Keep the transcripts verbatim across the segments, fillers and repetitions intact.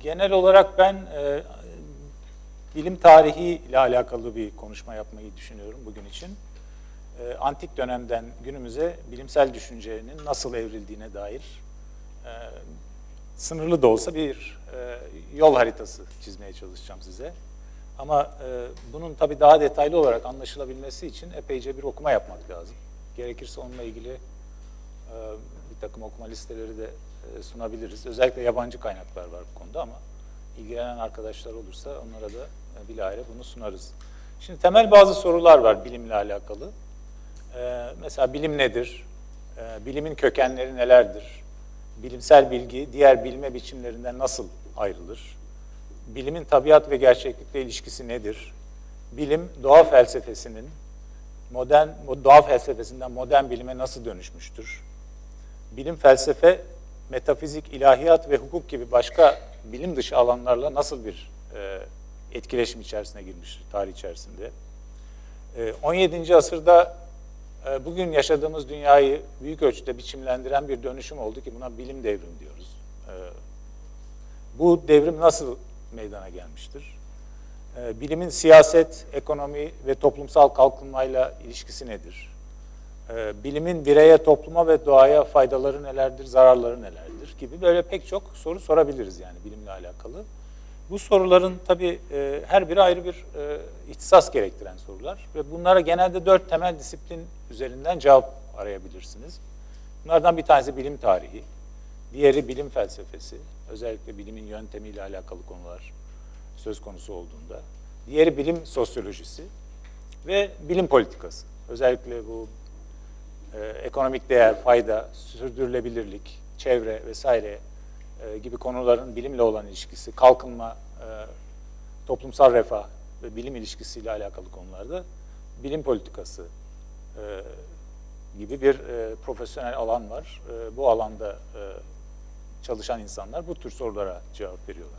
genel olarak ben e, bilim tarihi ile alakalı bir konuşma yapmayı düşünüyorum bugün için. E, antik dönemden günümüze bilimsel düşüncenin nasıl evrildiğine dair e, sınırlı da olsa bir e, yol haritası çizmeye çalışacağım size. Ama e, bunun tabii daha detaylı olarak anlaşılabilmesi için epeyce bir okuma yapmak lazım. Gerekirse onunla ilgili e, bir takım okuma listeleri de e, sunabiliriz. Özellikle yabancı kaynaklar var bu konuda ama ilgilenen arkadaşlar olursa onlara da e, bilahare bunu sunarız. Şimdi temel bazı sorular var bilimle alakalı. E, mesela bilim nedir? E, bilimin kökenleri nelerdir? Bilimsel bilgi diğer bilme biçimlerinden nasıl ayrılır? Bilimin tabiat ve gerçeklikle ilişkisi nedir? Bilim, doğa felsefesinin modern doğa felsefesinden modern bilime nasıl dönüşmüştür? Bilim, felsefe, metafizik, ilahiyat ve hukuk gibi başka bilim dışı alanlarla nasıl bir e, etkileşim içerisine girmiştir tarih içerisinde? E, on yedinci asırda e, bugün yaşadığımız dünyayı büyük ölçüde biçimlendiren bir dönüşüm oldu ki buna bilim devrimi diyoruz. E, bu devrim nasıl meydana gelmiştir? E, bilimin siyaset, ekonomi ve toplumsal kalkınmayla ilişkisi nedir? E, bilimin bireye, topluma ve doğaya faydaları nelerdir, zararları nelerdir gibi böyle pek çok soru sorabiliriz yani bilimle alakalı. Bu soruların tabii e, her biri ayrı bir e, ihtisas gerektiren sorular ve bunlara genelde dört temel disiplin üzerinden cevap arayabilirsiniz. Bunlardan bir tanesi bilim tarihi, diğeri bilim felsefesi, özellikle bilimin yöntemiyle alakalı konular söz konusu olduğunda. Diğeri bilim sosyolojisi ve bilim politikası. Özellikle bu e, ekonomik değer, fayda, sürdürülebilirlik, çevre vesaire e, gibi konuların bilimle olan ilişkisi, kalkınma, e, toplumsal refah ve bilim ilişkisiyle alakalı konularda bilim politikası e, gibi bir e, profesyonel alan var. E, bu alanda e, çalışan insanlar bu tür sorulara cevap veriyorlar.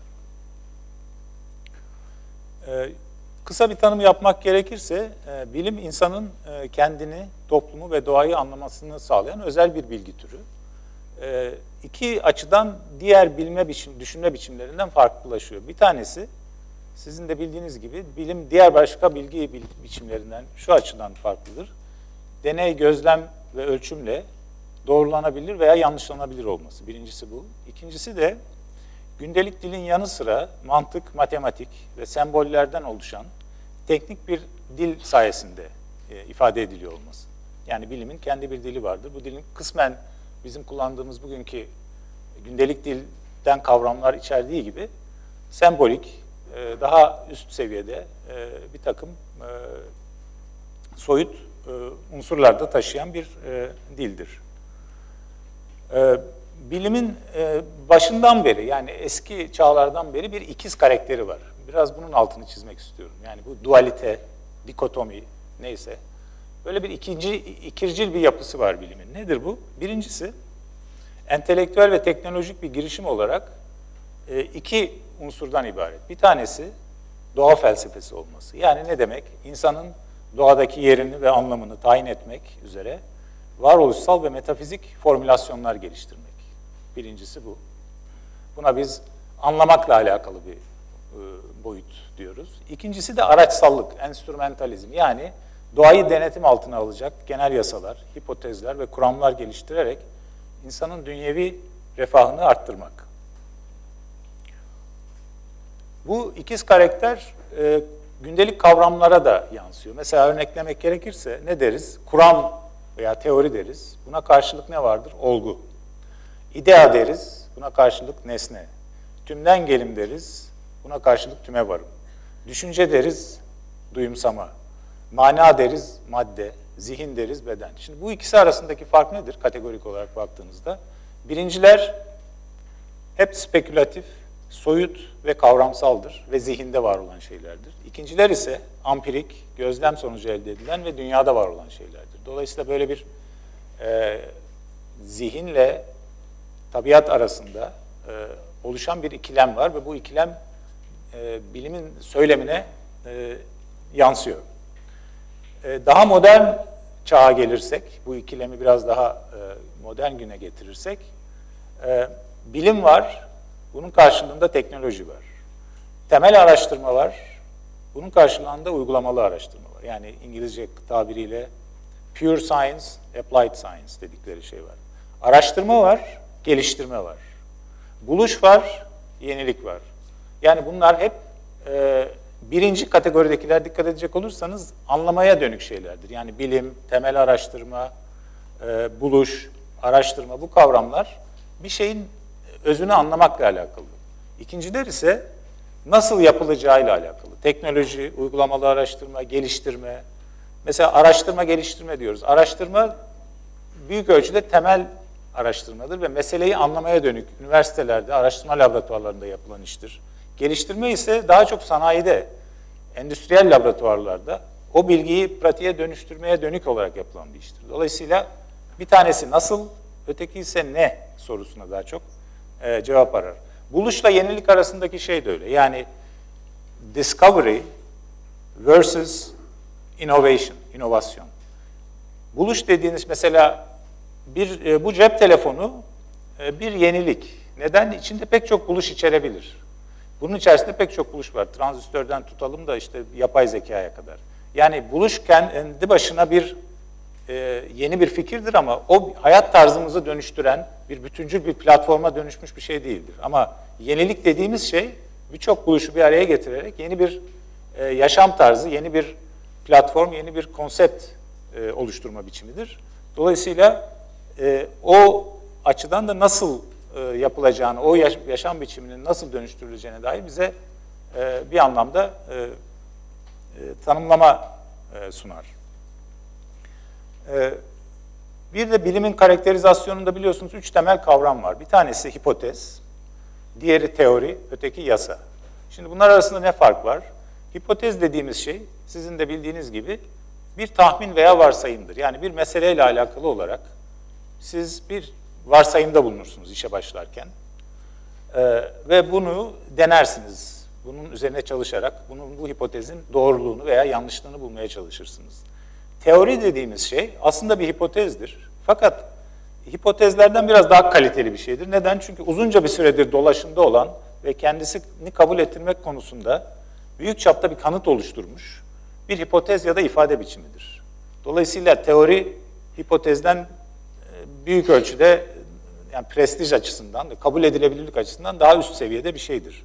Ee, kısa bir tanım yapmak gerekirse, e, bilim insanın e, kendini, toplumu ve doğayı anlamasını sağlayan özel bir bilgi türü. E, iki açıdan diğer bilme biçim, düşünme biçimlerinden farklılaşıyor. Bir tanesi, sizin de bildiğiniz gibi, bilim diğer başka bilgi biçimlerinden şu açıdan farklıdır. Deney, gözlem ve ölçümle doğrulanabilir veya yanlışlanabilir olması. Birincisi bu. İkincisi de gündelik dilin yanı sıra mantık, matematik ve sembollerden oluşan teknik bir dil sayesinde e, ifade ediliyor olması. Yani bilimin kendi bir dili vardır. Bu dilin kısmen bizim kullandığımız bugünkü gündelik dilden kavramlar içerdiği gibi sembolik, e, daha üst seviyede e, bir takım e, soyut e, unsurlar da taşıyan bir e, dildir. E, Bilimin başından beri, yani eski çağlardan beri bir ikiz karakteri var. Biraz bunun altını çizmek istiyorum. Yani bu dualite, dikotomi neyse. Böyle bir ikinci, ikircil bir yapısı var bilimin. Nedir bu? Birincisi, entelektüel ve teknolojik bir girişim olarak iki unsurdan ibaret. Bir tanesi doğa felsefesi olması. Yani ne demek? İnsanın doğadaki yerini ve anlamını tayin etmek üzere varoluşsal ve metafizik formülasyonlar geliştirmek. Birincisi bu. Buna biz anlamakla alakalı bir e, boyut diyoruz. İkincisi de araçsallık, enstrümentalizm. Yani doğayı denetim altına alacak genel yasalar, hipotezler ve kuramlar geliştirerek insanın dünyevi refahını arttırmak. Bu ikiz karakter e, gündelik kavramlara da yansıyor. Mesela örneklemek gerekirse ne deriz? Kuram veya teori deriz. Buna karşılık ne vardır? Olgu. İdea deriz, buna karşılık nesne. Tümden gelim deriz, buna karşılık tüme varım. Düşünce deriz, duyumsama. Mana deriz, madde. Zihin deriz, beden. Şimdi bu ikisi arasındaki fark nedir kategorik olarak baktığınızda? Birinciler hep spekülatif, soyut ve kavramsaldır ve zihinde var olan şeylerdir. İkinciler ise ampirik, gözlem sonucu elde edilen ve dünyada var olan şeylerdir. Dolayısıyla böyle bir e, zihinle tabiat arasında e, oluşan bir ikilem var ve bu ikilem e, bilimin söylemine e, yansıyor. E, daha modern çağa gelirsek, bu ikilemi biraz daha e, modern güne getirirsek, e, bilim var. Bunun karşılığında teknoloji var. Temel araştırma var. Bunun karşılığında uygulamalı araştırma var. Yani İngilizce tabiriyle pure science, applied science dedikleri şey var. Araştırma var, geliştirme var. Buluş var, yenilik var. Yani bunlar hep e, birinci kategoridekiler, dikkat edecek olursanız anlamaya dönük şeylerdir. Yani bilim, temel araştırma, e, buluş, araştırma, bu kavramlar bir şeyin özünü anlamakla alakalı. İkinciler ise nasıl yapılacağıyla alakalı. Teknoloji, uygulamalı araştırma, geliştirme. Mesela araştırma, geliştirme diyoruz. Araştırma büyük ölçüde temel araştırmadır ve meseleyi anlamaya dönük üniversitelerde, araştırma laboratuvarlarında yapılan iştir. Geliştirme ise daha çok sanayide, endüstriyel laboratuvarlarda o bilgiyi pratiğe dönüştürmeye dönük olarak yapılan bir iştir. Dolayısıyla bir tanesi nasıl, öteki ise ne sorusuna daha çok e, cevap arar. Buluşla yenilik arasındaki şey de öyle. Yani discovery versus innovation, inovasyon. Buluş dediğiniz mesela bir e, bu cep telefonu e, bir yenilik. Neden? İçinde pek çok buluş içerebilir. Bunun içerisinde pek çok buluş var. Transistörden tutalım da işte yapay zekaya kadar. Yani buluş kendi başına bir e, yeni bir fikirdir ama o hayat tarzımızı dönüştüren bir bütüncül bir platforma dönüşmüş bir şey değildir. Ama yenilik dediğimiz şey birçok buluşu bir araya getirerek yeni bir e, yaşam tarzı, yeni bir platform, yeni bir konsept e, oluşturma biçimidir. Dolayısıyla e, o açıdan da nasıl e, yapılacağını, o yaş yaşam biçiminin nasıl dönüştürüleceğine dair bize e, bir anlamda e, e, tanımlama e, sunar. E, bir de bilimin karakterizasyonunda biliyorsunuz üç temel kavram var. Bir tanesi hipotez, diğeri teori, öteki yasa. Şimdi bunlar arasında ne fark var? Hipotez dediğimiz şey, sizin de bildiğiniz gibi bir tahmin veya varsayımdır. Yani bir meseleyle alakalı olarak siz bir varsayımda bulunursunuz işe başlarken ee, ve bunu denersiniz. Bunun üzerine çalışarak bunun bu hipotezin doğruluğunu veya yanlışlığını bulmaya çalışırsınız. Teori dediğimiz şey aslında bir hipotezdir. Fakat hipotezlerden biraz daha kaliteli bir şeydir. Neden? Çünkü uzunca bir süredir dolaşımda olan ve kendisini kabul ettirmek konusunda büyük çapta bir kanıt oluşturmuş bir hipotez ya da ifade biçimidir. Dolayısıyla teori hipotezden büyük ölçüde yani prestij açısından, kabul edilebilirlik açısından daha üst seviyede bir şeydir.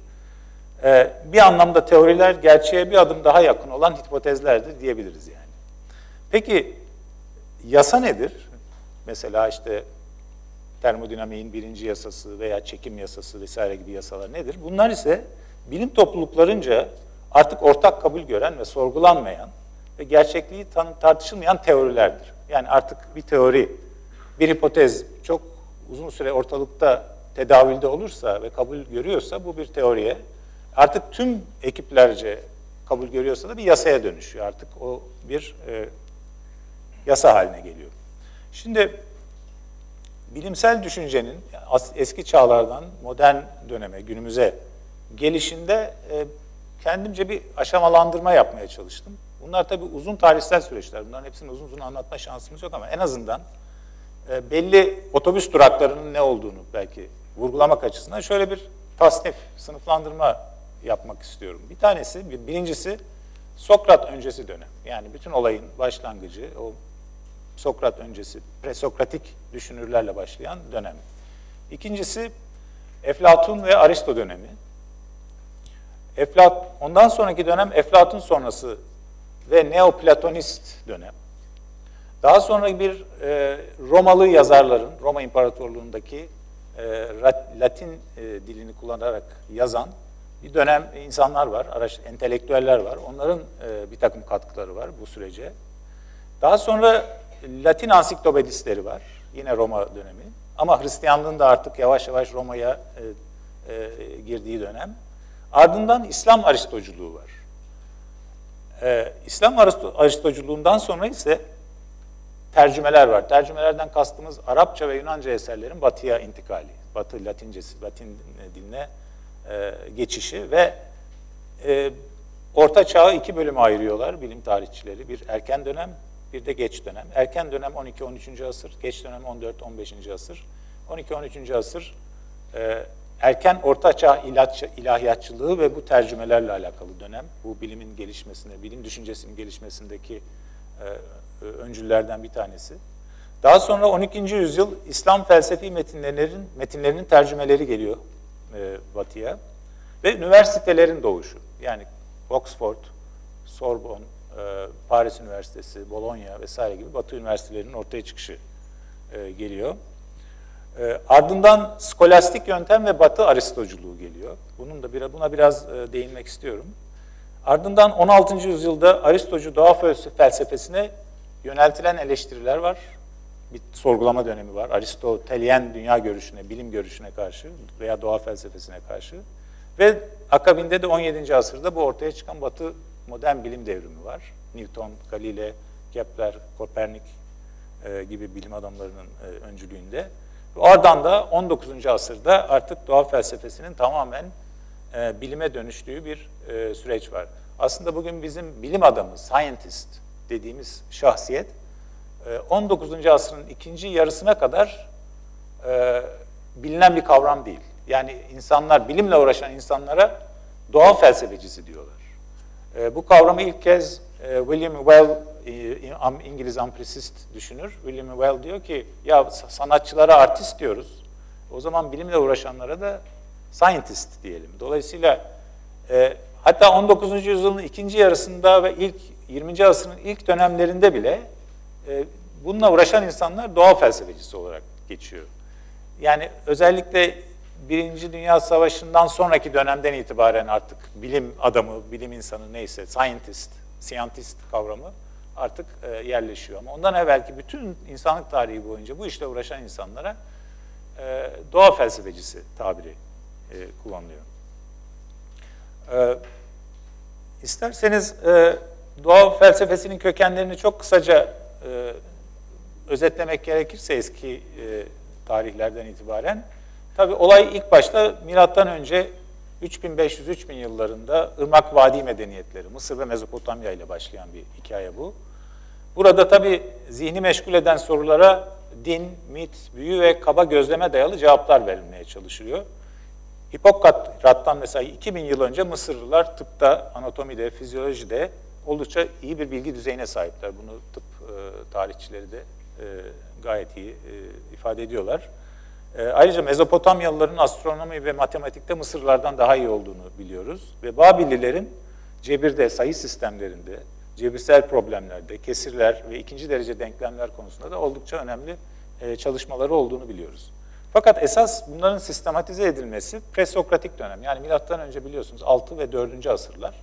Bir anlamda teoriler gerçeğe bir adım daha yakın olan hipotezlerdir diyebiliriz yani. Peki yasa nedir? Mesela işte termodinamiğin birinci yasası veya çekim yasası vesaire gibi yasalar nedir? Bunlar ise bilim topluluklarınca artık ortak kabul gören ve sorgulanmayan ve gerçekliği tartışılmayan teorilerdir. Yani artık bir teori, bir hipotez çok uzun süre ortalıkta tedavülde olursa ve kabul görüyorsa bu bir teoriye, artık tüm ekiplerce kabul görüyorsa da bir yasaya dönüşüyor. Artık o bir e, yasa haline geliyor. Şimdi bilimsel düşüncenin eski çağlardan modern döneme, günümüze gelişinde e, kendimce bir aşamalandırma yapmaya çalıştım. Bunlar tabii uzun tarihsel süreçler. Bunların hepsini uzun uzun anlatma şansımız yok ama en azından e, belli otobüs duraklarının ne olduğunu belki vurgulamak açısından şöyle bir tasnif, sınıflandırma yapmak istiyorum. Bir tanesi, bir, birincisi Sokrat öncesi dönem. Yani bütün olayın başlangıcı, o Sokrat öncesi, presokratik düşünürlerle başlayan dönem. İkincisi Eflatun ve Aristo dönemi. Eflat, ondan sonraki dönem Eflatun sonrası ve Neoplatonist dönem. Daha sonra bir e, Romalı yazarların, Roma İmparatorluğu'ndaki e, Latin e, dilini kullanarak yazan bir dönem insanlar var, araç, entelektüeller var. Onların e, bir takım katkıları var bu sürece. Daha sonra Latin ansiklopedistleri var, yine Roma dönemi. Ama Hristiyanlığın da artık yavaş yavaş Roma'ya e, e, girdiği dönem. Ardından İslam Aristoculuğu var. Ee, İslam Aristoculuğundan sonra ise tercümeler var. Tercümelerden kastımız Arapça ve Yunanca eserlerin batıya intikali, Batı Latincesi, Latin diline e, geçişi ve e, Orta Çağ'ı iki bölüme ayırıyorlar bilim tarihçileri. Bir erken dönem, bir de geç dönem. Erken dönem on iki on üçüncü asır, geç dönem on dört on beşinci asır. on iki on üçüncü asır e, erken ortaçağ ilaç, ilahiyatçılığı ve bu tercümelerle alakalı dönem. Bu bilimin gelişmesine, bilim düşüncesinin gelişmesindeki e, öncüllerden bir tanesi. Daha sonra on ikinci yüzyıl İslam felsefi metinlerinin metinlerinin tercümeleri geliyor e, Batı'ya ve üniversitelerin doğuşu. Yani Oxford, Sorbonne, e, Paris Üniversitesi, Bologna vesaire gibi Batı üniversitelerinin ortaya çıkışı e, geliyor. E, ardından skolastik yöntem ve Batı Aristoculuğu geliyor. Bunun da bir, buna biraz e, değinmek istiyorum. Ardından on altıncı yüzyılda Aristocu doğa felsefesine yöneltilen eleştiriler var. Bir sorgulama dönemi var. Aristotelyen dünya görüşüne, bilim görüşüne karşı veya doğa felsefesine karşı. Ve akabinde de on yedinci asırda bu ortaya çıkan Batı modern bilim devrimi var. Newton, Galileo, Kepler, Kopernik e, gibi bilim adamlarının e, öncülüğünde. Ardından da on dokuzuncu asırda artık doğa felsefesinin tamamen e, bilime dönüştüğü bir e, süreç var. Aslında bugün bizim bilim adamı, scientist dediğimiz şahsiyet e, on dokuzuncu asrın ikinci yarısına kadar e, bilinen bir kavram değil. Yani insanlar, bilimle uğraşan insanlara doğa felsefecisi diyorlar. E, bu kavramı ilk kez e, William Well, e, İngiliz ampirisist düşünür. William Well diyor ki, ya sanatçılara artist diyoruz. O zaman bilimle uğraşanlara da scientist diyelim. Dolayısıyla e, hatta on dokuzuncu yüzyılın ikinci yarısında ve ilk yirminci asrın ilk dönemlerinde bile e, bununla uğraşan insanlar doğa felsefecisi olarak geçiyor. Yani özellikle Birinci Dünya Savaşı'ndan sonraki dönemden itibaren artık bilim adamı, bilim insanı neyse, scientist, scientist kavramı artık e, yerleşiyor. Ama ondan evvelki bütün insanlık tarihi boyunca bu işle uğraşan insanlara e, doğa felsefecisi tabiri e, kullanılıyor. E, isterseniz e, doğa felsefesinin kökenlerini çok kısaca e, özetlemek gerekirse eski e, tarihlerden itibaren, tabii olay ilk başta milattan önce üç bin beş yüz üç bin yıllarında Irmak Vadi medeniyetleri, Mısır ve Mezopotamya ile başlayan bir hikaye bu. Burada tabii zihni meşgul eden sorulara din, mit, büyü ve kaba gözleme dayalı cevaplar verilmeye çalışılıyor. Hipokrat'tan mesela iki bin yıl önce Mısırlılar tıpta, anatomide, fizyolojide oldukça iyi bir bilgi düzeyine sahipler. Bunu tıp e, tarihçileri de e, gayet iyi e, ifade ediyorlar. E, ayrıca Mezopotamyalıların astronomi ve matematikte Mısırlılardan daha iyi olduğunu biliyoruz. Ve Babillilerin cebirde, sayı sistemlerinde, cebirsel problemlerde, kesirler ve ikinci derece denklemler konusunda da oldukça önemli e, çalışmaları olduğunu biliyoruz. Fakat esas bunların sistematize edilmesi presokratik dönem. Yani milattan önce biliyorsunuz altı ve dördüncü asırlar.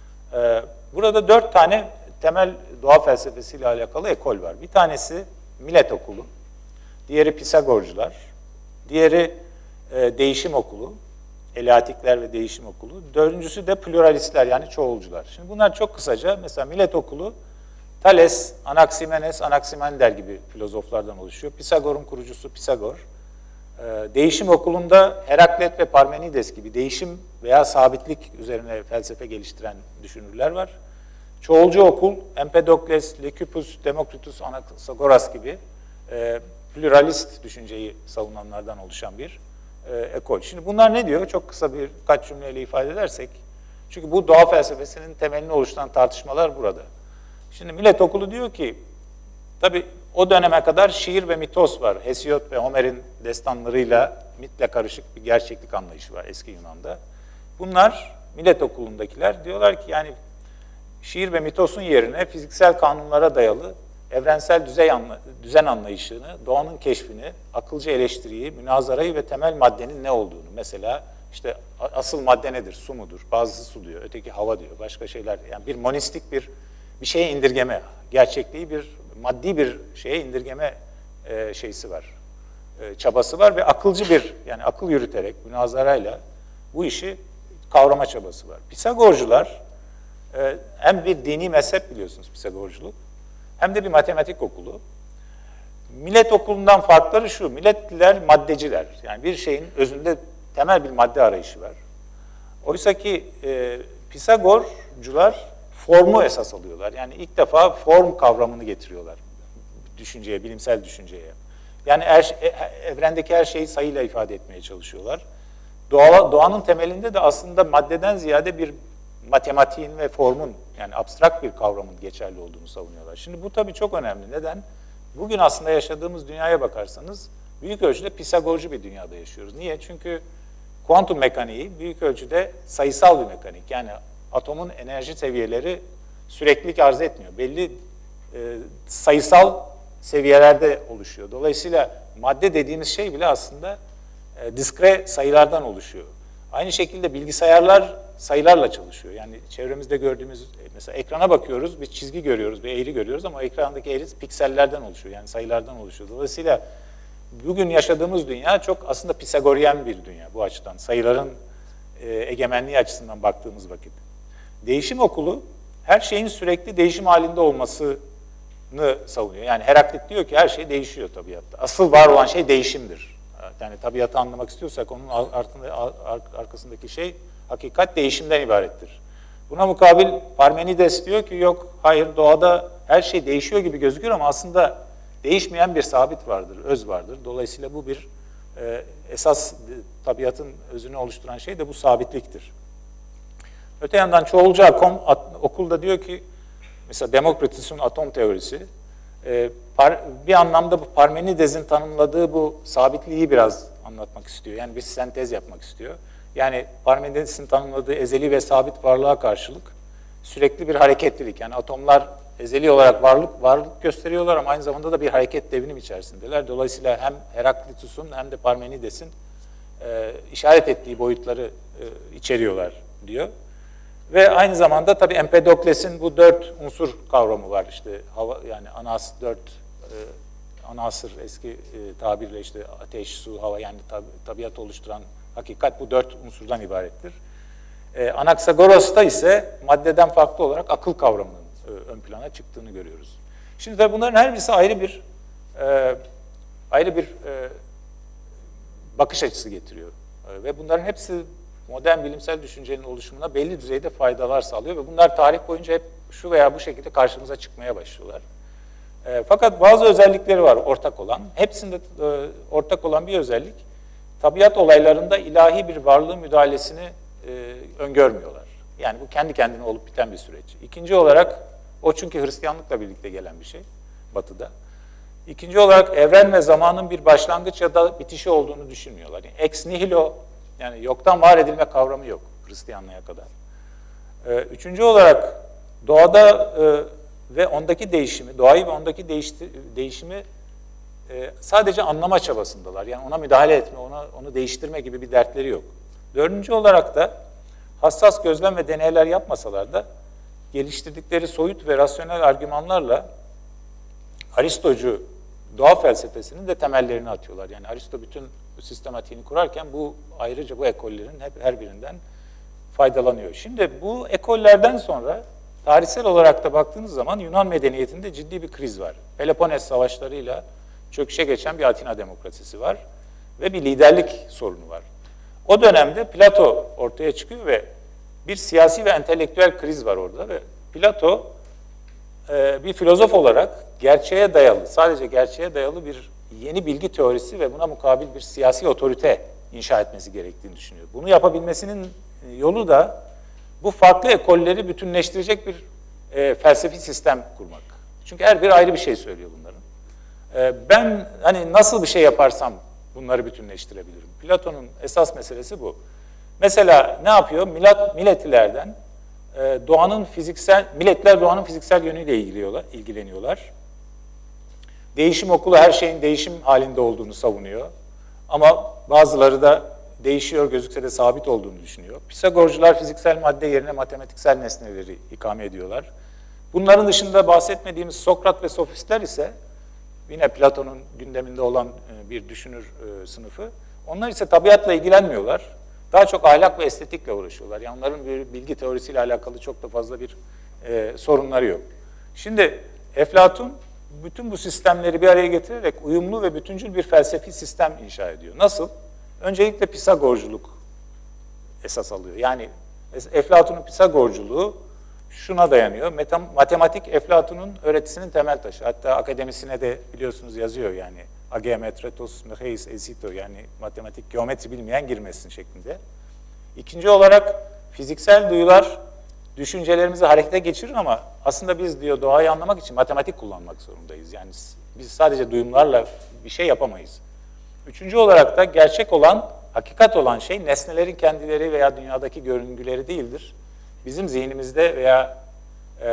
E, burada dört tane temel doğa felsefesiyle alakalı ekol var. Bir tanesi Milet okulu, diğeri Pisagorcular, diğeri e, değişim okulu, Eleatikler ve değişim okulu. Dördüncüsü de pluralistler yani çoğulcular. Şimdi bunlar çok kısaca, mesela Milet okulu, Thales, Anaximenes, Anaximander gibi filozoflardan oluşuyor. Pisagor'un kurucusu Pisagor. E, değişim okulunda Heraklet ve Parmenides gibi değişim veya sabitlik üzerine felsefe geliştiren düşünürler var. Çoğulcu okul, Empedokles, Lysippus, Demokritus, Anaxagoras gibi e, pluralist düşünceyi savunanlardan oluşan bir e, ekol. Şimdi bunlar ne diyor? Çok kısa birkaç cümleyle ifade edersek. Çünkü bu doğa felsefesinin temelini oluşturan tartışmalar burada. Şimdi Milet okulu diyor ki, tabii o döneme kadar şiir ve mitos var. Hesiod ve Homer'in destanlarıyla, mitle karışık bir gerçeklik anlayışı var eski Yunan'da. Bunlar, Milet okulundakiler diyorlar ki yani şiir ve mitosun yerine fiziksel kanunlara dayalı evrensel düzey anla, düzen anlayışını, doğanın keşfini, akılcı eleştiriyi, münazarayı ve temel maddenin ne olduğunu, mesela işte asıl madde nedir, su mudur, bazısı su diyor, öteki hava diyor, başka şeyler, yani bir monistik bir bir şeye indirgeme, gerçekliği bir maddi bir şeye indirgeme e, şeysi var, e, çabası var ve akılcı bir, yani akıl yürüterek, münazarayla bu işi kavrama çabası var. Pisagorcular e, hem bir dini mezhep biliyorsunuz Pisagorculuk, hem de bir matematik okulu. Milet okulundan farkları şu, Miletliler maddeciler. Yani bir şeyin özünde temel bir madde arayışı var. Oysa ki e, Pisagorcular formu esas alıyorlar. Yani ilk defa form kavramını getiriyorlar düşünceye, bilimsel düşünceye. Yani her, evrendeki her şeyi sayıyla ifade etmeye çalışıyorlar. doğa, doğanın temelinde de aslında maddeden ziyade bir matematiğin ve formun, yani abstrakt bir kavramın geçerli olduğunu savunuyorlar. Şimdi bu tabii çok önemli. Neden? Bugün aslında yaşadığımız dünyaya bakarsanız büyük ölçüde Pisagorcu bir dünyada yaşıyoruz. Niye? Çünkü kuantum mekaniği büyük ölçüde sayısal bir mekanik. Yani atomun enerji seviyeleri süreklilik arz etmiyor. Belli e, sayısal seviyelerde oluşuyor. Dolayısıyla madde dediğimiz şey bile aslında e, diskre sayılardan oluşuyor. Aynı şekilde bilgisayarlar sayılarla çalışıyor. Yani çevremizde gördüğümüz, mesela ekrana bakıyoruz, bir çizgi görüyoruz, bir eğri görüyoruz ama ekrandaki eğri piksellerden oluşuyor. Yani sayılardan oluşuyor. Dolayısıyla bugün yaşadığımız dünya çok aslında Pisagoryen bir dünya bu açıdan. Sayıların e, egemenliği açısından baktığımız vakit. Değişim okulu her şeyin sürekli değişim halinde olmasını savunuyor. Yani Heraklit diyor ki her şey değişiyor tabiatta. Asıl var olan şey değişimdir. Yani tabiatı anlamak istiyorsak onun altında, arkasındaki şey hakikat değişimden ibarettir. Buna mukabil Parmenides diyor ki yok, hayır, doğada her şey değişiyor gibi gözüküyor ama aslında değişmeyen bir sabit vardır, öz vardır. Dolayısıyla bu bir e, esas tabiatın özünü oluşturan şey de bu sabitliktir. Öte yandan çoğulcu atom, at, okulda diyor ki, mesela Demokritus'un atom teorisi, e, par, bir anlamda bu Parmenides'in tanımladığı bu sabitliği biraz anlatmak istiyor. Yani bir sentez yapmak istiyor. Yani Parmenides'in tanımladığı ezeli ve sabit varlığa karşılık sürekli bir hareketlilik. Yani atomlar ezeli olarak varlık varlık gösteriyorlar ama aynı zamanda da bir hareket devinim içerisindeler. Dolayısıyla hem Heraklitus'un hem de Parmenides'in e, işaret ettiği boyutları e, içeriyorlar diyor. Ve aynı zamanda tabii Empedokles'in bu dört unsur kavramı var. İşte hava, yani anas dört e, anasır eski e, tabirle işte ateş, su, hava, yani tab tabiat oluşturan hakikat bu dört unsurdan ibarettir. E, Anaxagoros'ta ise maddeden farklı olarak akıl kavramının e, ön plana çıktığını görüyoruz. Şimdi tabii bunların her birisi ayrı bir e, ayrı bir e, bakış açısı getiriyor. E, ve bunların hepsi modern bilimsel düşüncenin oluşumuna belli düzeyde faydalar sağlıyor ve bunlar tarih boyunca hep şu veya bu şekilde karşımıza çıkmaya başlıyorlar. E, fakat bazı özellikleri var ortak olan. Hepsinde e, ortak olan bir özellik, tabiat olaylarında ilahi bir varlığın müdahalesini e, öngörmüyorlar. Yani bu kendi kendine olup biten bir süreç. İkinci olarak, o çünkü Hristiyanlıkla birlikte gelen bir şey Batı'da. İkinci olarak evren ve zamanın bir başlangıç ya da bitişi olduğunu düşünmüyorlar. Yani ex nihilo, yani yoktan var edilme kavramı yok Hristiyanlığa kadar. Ee, üçüncü olarak doğada e, ve ondaki değişimi, doğayı ve ondaki değişti, değişimi e, sadece anlama çabasındalar. Yani ona müdahale etme, ona, onu değiştirme gibi bir dertleri yok. Dördüncü olarak da hassas gözlem ve deneyler yapmasalar da geliştirdikleri soyut ve rasyonel argümanlarla Aristocu doğa felsefesinin de temellerini atıyorlar. Yani Aristo bütün sistematiğini kurarken bu ayrıca bu ekollerin hep her birinden faydalanıyor. Şimdi bu ekollerden sonra tarihsel olarak da baktığınız zaman Yunan medeniyetinde ciddi bir kriz var. Peloponnes savaşlarıyla çöküşe geçen bir Atina demokrasisi var ve bir liderlik sorunu var. O dönemde Plato ortaya çıkıyor ve bir siyasi ve entelektüel kriz var orada ve Plato e, bir filozof olarak gerçeğe dayalı, sadece gerçeğe dayalı bir yeni bilgi teorisi ve buna mukabil bir siyasi otorite inşa etmesi gerektiğini düşünüyor. Bunu yapabilmesinin yolu da bu farklı ekolleri bütünleştirecek bir e, felsefi sistem kurmak. Çünkü her biri ayrı bir şey söylüyor bunların. E, ben hani nasıl bir şey yaparsam bunları bütünleştirebilirim. Platon'un esas meselesi bu. Mesela ne yapıyor? Millet, milletilerden e, doğanın fiziksel, milletler doğanın fiziksel yönüyle ilgiliyorlar, ilgileniyorlar. Değişim okulu her şeyin değişim halinde olduğunu savunuyor. Ama bazıları da değişiyor gözükse de sabit olduğunu düşünüyor. Pisagorcular fiziksel madde yerine matematiksel nesneleri ikame ediyorlar. Bunların dışında bahsetmediğimiz Sokrat ve sofistler ise yine Platon'un gündeminde olan bir düşünür sınıfı. Onlar ise tabiatla ilgilenmiyorlar. Daha çok ahlak ve estetikle uğraşıyorlar. Yani onların bir bilgi teorisiyle alakalı çok da fazla bir e, sorunları yok. Şimdi Eflatun bütün bu sistemleri bir araya getirerek uyumlu ve bütüncül bir felsefi sistem inşa ediyor. Nasıl? Öncelikle Pisagorculuk esas alıyor. Yani Eflatun'un Pisagorculuğu şuna dayanıyor. Matematik Eflatun'un öğretisinin temel taşı. Hatta akademisine de biliyorsunuz yazıyor yani. ageometretos mecheis esito, yani matematik, geometri bilmeyen girmesin şeklinde. İkinci olarak fiziksel duyular düşüncelerimizi harekete geçirir ama aslında biz diyor doğayı anlamak için matematik kullanmak zorundayız. Yani biz sadece duyumlarla bir şey yapamayız. Üçüncü olarak da gerçek olan, hakikat olan şey nesnelerin kendileri veya dünyadaki görüngüleri değildir. Bizim zihnimizde veya e,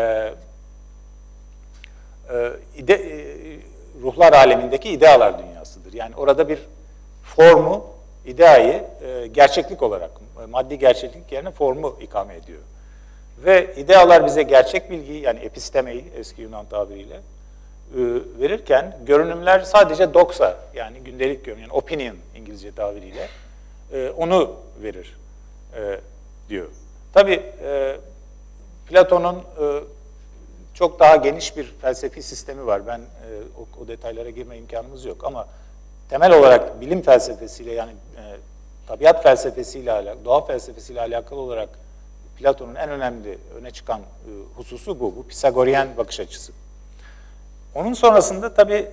e, ide, e, ruhlar alemindeki idealar dünyasıdır. Yani orada bir formu, ideayı e, gerçeklik olarak, maddi gerçeklik yerine formu ikame ediyor. Ve idealar bize gerçek bilgiyi, yani epistemeyi eski Yunan tabiriyle e, verirken, görünümler sadece doksa, yani gündelik görünüm, yani opinion İngilizce tabiriyle e, onu verir e, diyor. Tabii e, Platon'un e, çok daha geniş bir felsefi sistemi var. Ben e, o, o detaylara girme imkanımız yok ama temel olarak bilim felsefesiyle, yani e, tabiat felsefesiyle alakalı, doğa felsefesiyle alakalı olarak Platon'un en önemli öne çıkan e, hususu bu. Bu Pisagoryen bakış açısı. Onun sonrasında tabii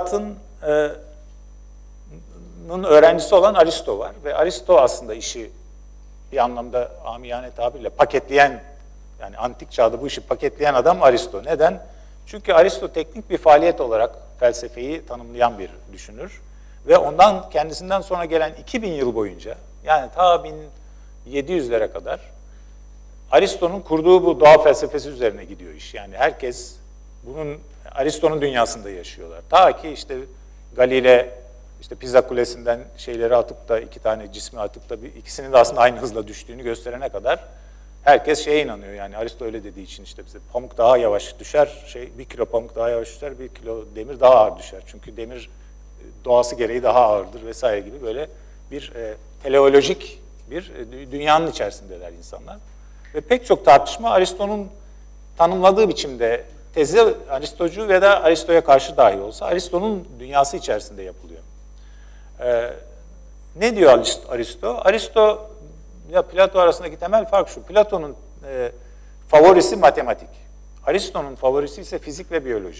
Eflatun'un e, öğrencisi olan Aristo var ve Aristo aslında işi bir anlamda amiyane tabirle paketleyen, yani antik çağda bu işi paketleyen adam Aristo. Neden? Çünkü Aristo teknik bir faaliyet olarak felsefeyi tanımlayan bir düşünür ve ondan kendisinden sonra gelen iki bin yıl boyunca, yani ta bin yedi yüzlere kadar Aristo'nun kurduğu bu doğa felsefesi üzerine gidiyor iş. Yani herkes bunun Aristo'nun dünyasında yaşıyorlar. Ta ki işte Galile işte Pisa Kulesi'nden şeyleri atıp da iki tane cismi atıp da bir, ikisinin de aslında aynı hızla düştüğünü gösterene kadar herkes şeye inanıyor. Yani Aristo öyle dediği için işte bize pamuk daha yavaş düşer, şey bir kilo pamuk daha yavaş düşer, bir kilo demir daha ağır düşer. Çünkü demir doğası gereği daha ağırdır vesaire gibi böyle bir e, teleolojik bir e, dünyanın içerisindeler insanlar. Ve pek çok tartışma Aristo'nun tanımladığı biçimde tezi Aristocu ve da Aristo'ya karşı dahi olsa Aristo'nun dünyası içerisinde yapılıyor. Ee, ne diyor Aristo? Aristo ile Plato arasındaki temel fark şu. Platon'un e, favorisi matematik. Aristo'nun favorisi ise fizik ve biyoloji.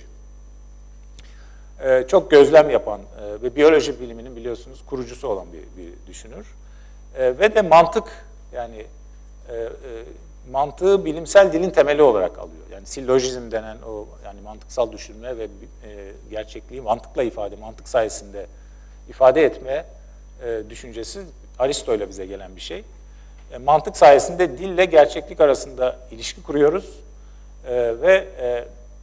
Ee, çok gözlem yapan e, ve biyoloji biliminin biliyorsunuz kurucusu olan bir, bir düşünür. E, ve de mantık, yani e, e, mantığı bilimsel dilin temeli olarak alıyor. Yani sillojizm denen o, yani mantıksal düşünme ve e, gerçekliği mantıkla ifade, mantık sayesinde ifade etme e, düşüncesi Aristo ile bize gelen bir şey. E, mantık sayesinde dille gerçeklik arasında ilişki kuruyoruz e, ve e,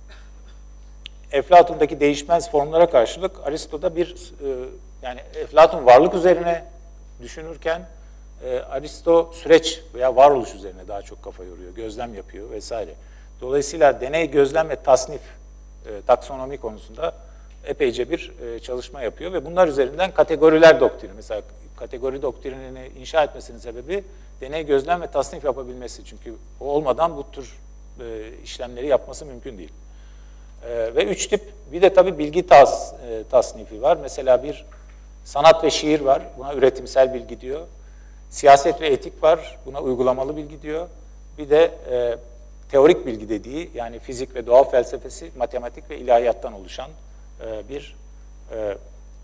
Eflatun'daki değişmez formlara karşılık Aristo'da bir e, yani Eflatun varlık üzerine düşünürken e, Aristo süreç veya varoluş üzerine daha çok kafa yoruyor, gözlem yapıyor vesaire. Dolayısıyla deney, gözlem ve tasnif, e, taksonomi konusunda epeyce bir e, çalışma yapıyor ve bunlar üzerinden kategoriler doktrini, mesela kategori doktrinini inşa etmesinin sebebi deney, gözlem ve tasnif yapabilmesi. Çünkü o olmadan bu tür e, işlemleri yapması mümkün değil. E, ve üç tip, bir de tabii bilgi tas, e, tasnifi var. Mesela bir sanat ve şiir var, buna üretimsel bilgi diyor. Siyaset ve etik var, buna uygulamalı bilgi diyor. Bir de e, teorik bilgi dediği, yani fizik ve doğa felsefesi, matematik ve ilahiyattan oluşan e, bir e,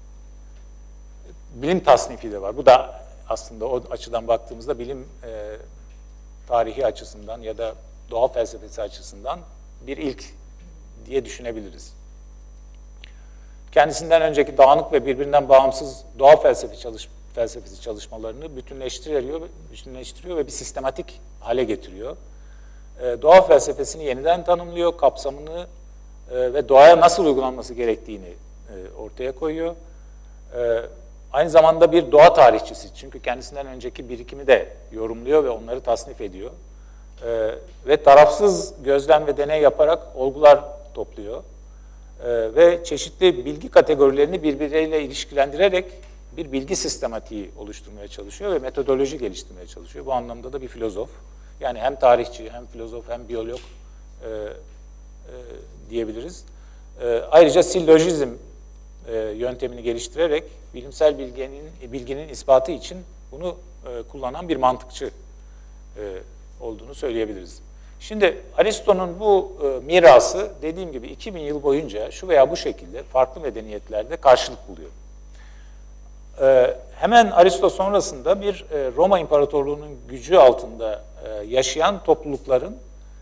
bilim tasnifi de var. Bu da aslında o açıdan baktığımızda bilim e, tarihi açısından ya da doğa felsefesi açısından bir ilk diye düşünebiliriz. Kendisinden önceki dağınık ve birbirinden bağımsız doğa felsefi çalış, felsefesi çalışmalarını bütünleştiriyor, bütünleştiriyor ve bir sistematik hale getiriyor. E, doğa felsefesini yeniden tanımlıyor, kapsamını e, ve doğaya nasıl uygulanması gerektiğini e, ortaya koyuyor. E, aynı zamanda bir doğa tarihçisi, çünkü kendisinden önceki birikimi de yorumluyor ve onları tasnif ediyor. E, ve tarafsız gözlem ve deney yaparak olgular topluyor. Ee, ve çeşitli bilgi kategorilerini birbirleriyle ilişkilendirerek bir bilgi sistematiği oluşturmaya çalışıyor ve metodoloji geliştirmeye çalışıyor. Bu anlamda da bir filozof. Yani hem tarihçi, hem filozof, hem biyolog e, e, diyebiliriz. E, ayrıca sillojizm e, yöntemini geliştirerek bilimsel bilginin, bilginin ispatı için bunu e, kullanan bir mantıkçı e, olduğunu söyleyebiliriz. Şimdi Aristo'nun bu e, mirası dediğim gibi iki bin yıl boyunca şu veya bu şekilde farklı medeniyetlerde karşılık buluyor. E, hemen Aristo sonrasında bir e, Roma İmparatorluğu'nun gücü altında e, yaşayan toplulukların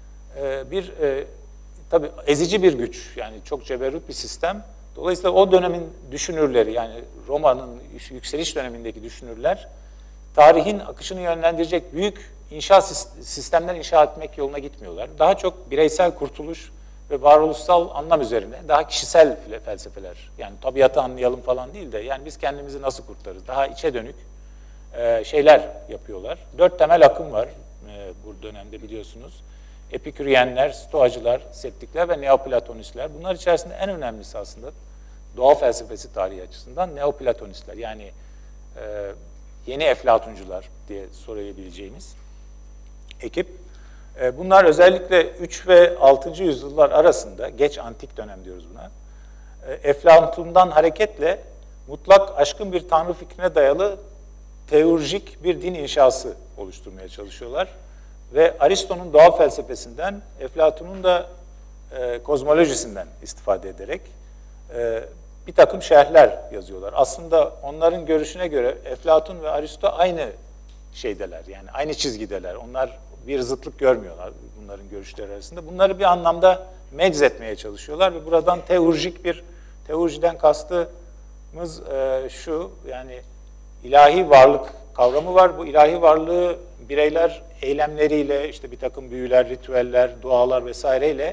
e, bir e, tabii ezici bir güç, yani çok ceberut bir sistem. Dolayısıyla o dönemin düşünürleri, yani Roma'nın yükseliş dönemindeki düşünürler tarihin akışını yönlendirecek büyük inşa sistemler inşa etmek yoluna gitmiyorlar. Daha çok bireysel kurtuluş ve varoluşsal anlam üzerine, daha kişisel felsefeler, yani tabiatı anlayalım falan değil de, yani biz kendimizi nasıl kurtarırız, daha içe dönük e, şeyler yapıyorlar. Dört temel akım var e, bu dönemde biliyorsunuz. Epiküryenler, Stoacılar, Septikler ve Neoplatonistler. Bunlar içerisinde en önemlisi aslında doğa felsefesi tarihi açısından Neoplatonistler, yani e, yeni Eflatuncular diye sorabileceğimiz ekip. Bunlar özellikle üç ve altıncı yüzyıllar arasında, geç antik dönem diyoruz buna, Eflatun'dan hareketle mutlak aşkın bir tanrı fikrine dayalı teurjik bir din inşası oluşturmaya çalışıyorlar. Ve Aristo'nun doğa felsefesinden, Eflatun'un da e, kozmolojisinden istifade ederek e, bir takım şerhler yazıyorlar. Aslında onların görüşüne göre Eflatun ve Aristo aynı şeydeler, yani aynı çizgideler. Onlar bir zıtlık görmüyorlar bunların görüşleri arasında. Bunları bir anlamda meczetmeye çalışıyorlar ve buradan teurjik bir, teurjiden kastımız e, şu, yani ilahi varlık kavramı var. Bu ilahi varlığı bireyler eylemleriyle, işte bir takım büyüler, ritüeller, dualar vesaireyle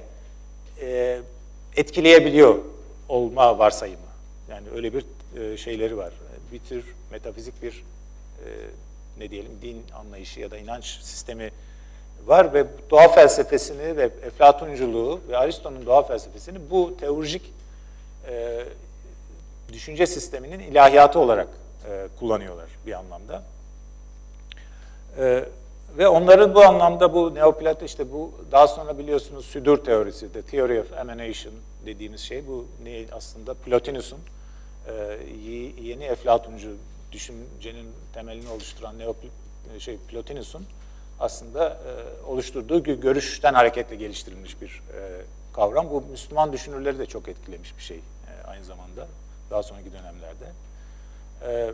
e, etkileyebiliyor olma varsayımı. Yani öyle bir e, şeyleri var. Bir tür metafizik bir e, ne diyelim din anlayışı ya da inanç sistemi var ve doğa felsefesini ve Eflatunculuğu ve Aristo'nun doğa felsefesini bu teurjik e, düşünce sisteminin ilahiyatı olarak e, kullanıyorlar bir anlamda. E, ve onların bu anlamda bu Neoplaton, işte bu daha sonra biliyorsunuz südür teorisi, the theory of emanation dediğimiz şey, bu ne aslında Plotinus'un e, yeni Eflatuncu düşüncenin temelini oluşturan Neopl şey Plotinus'un aslında e, oluşturduğu görüşten hareketle geliştirilmiş bir e, kavram. Bu Müslüman düşünürleri de çok etkilemiş bir şey e, aynı zamanda daha sonraki dönemlerde. E,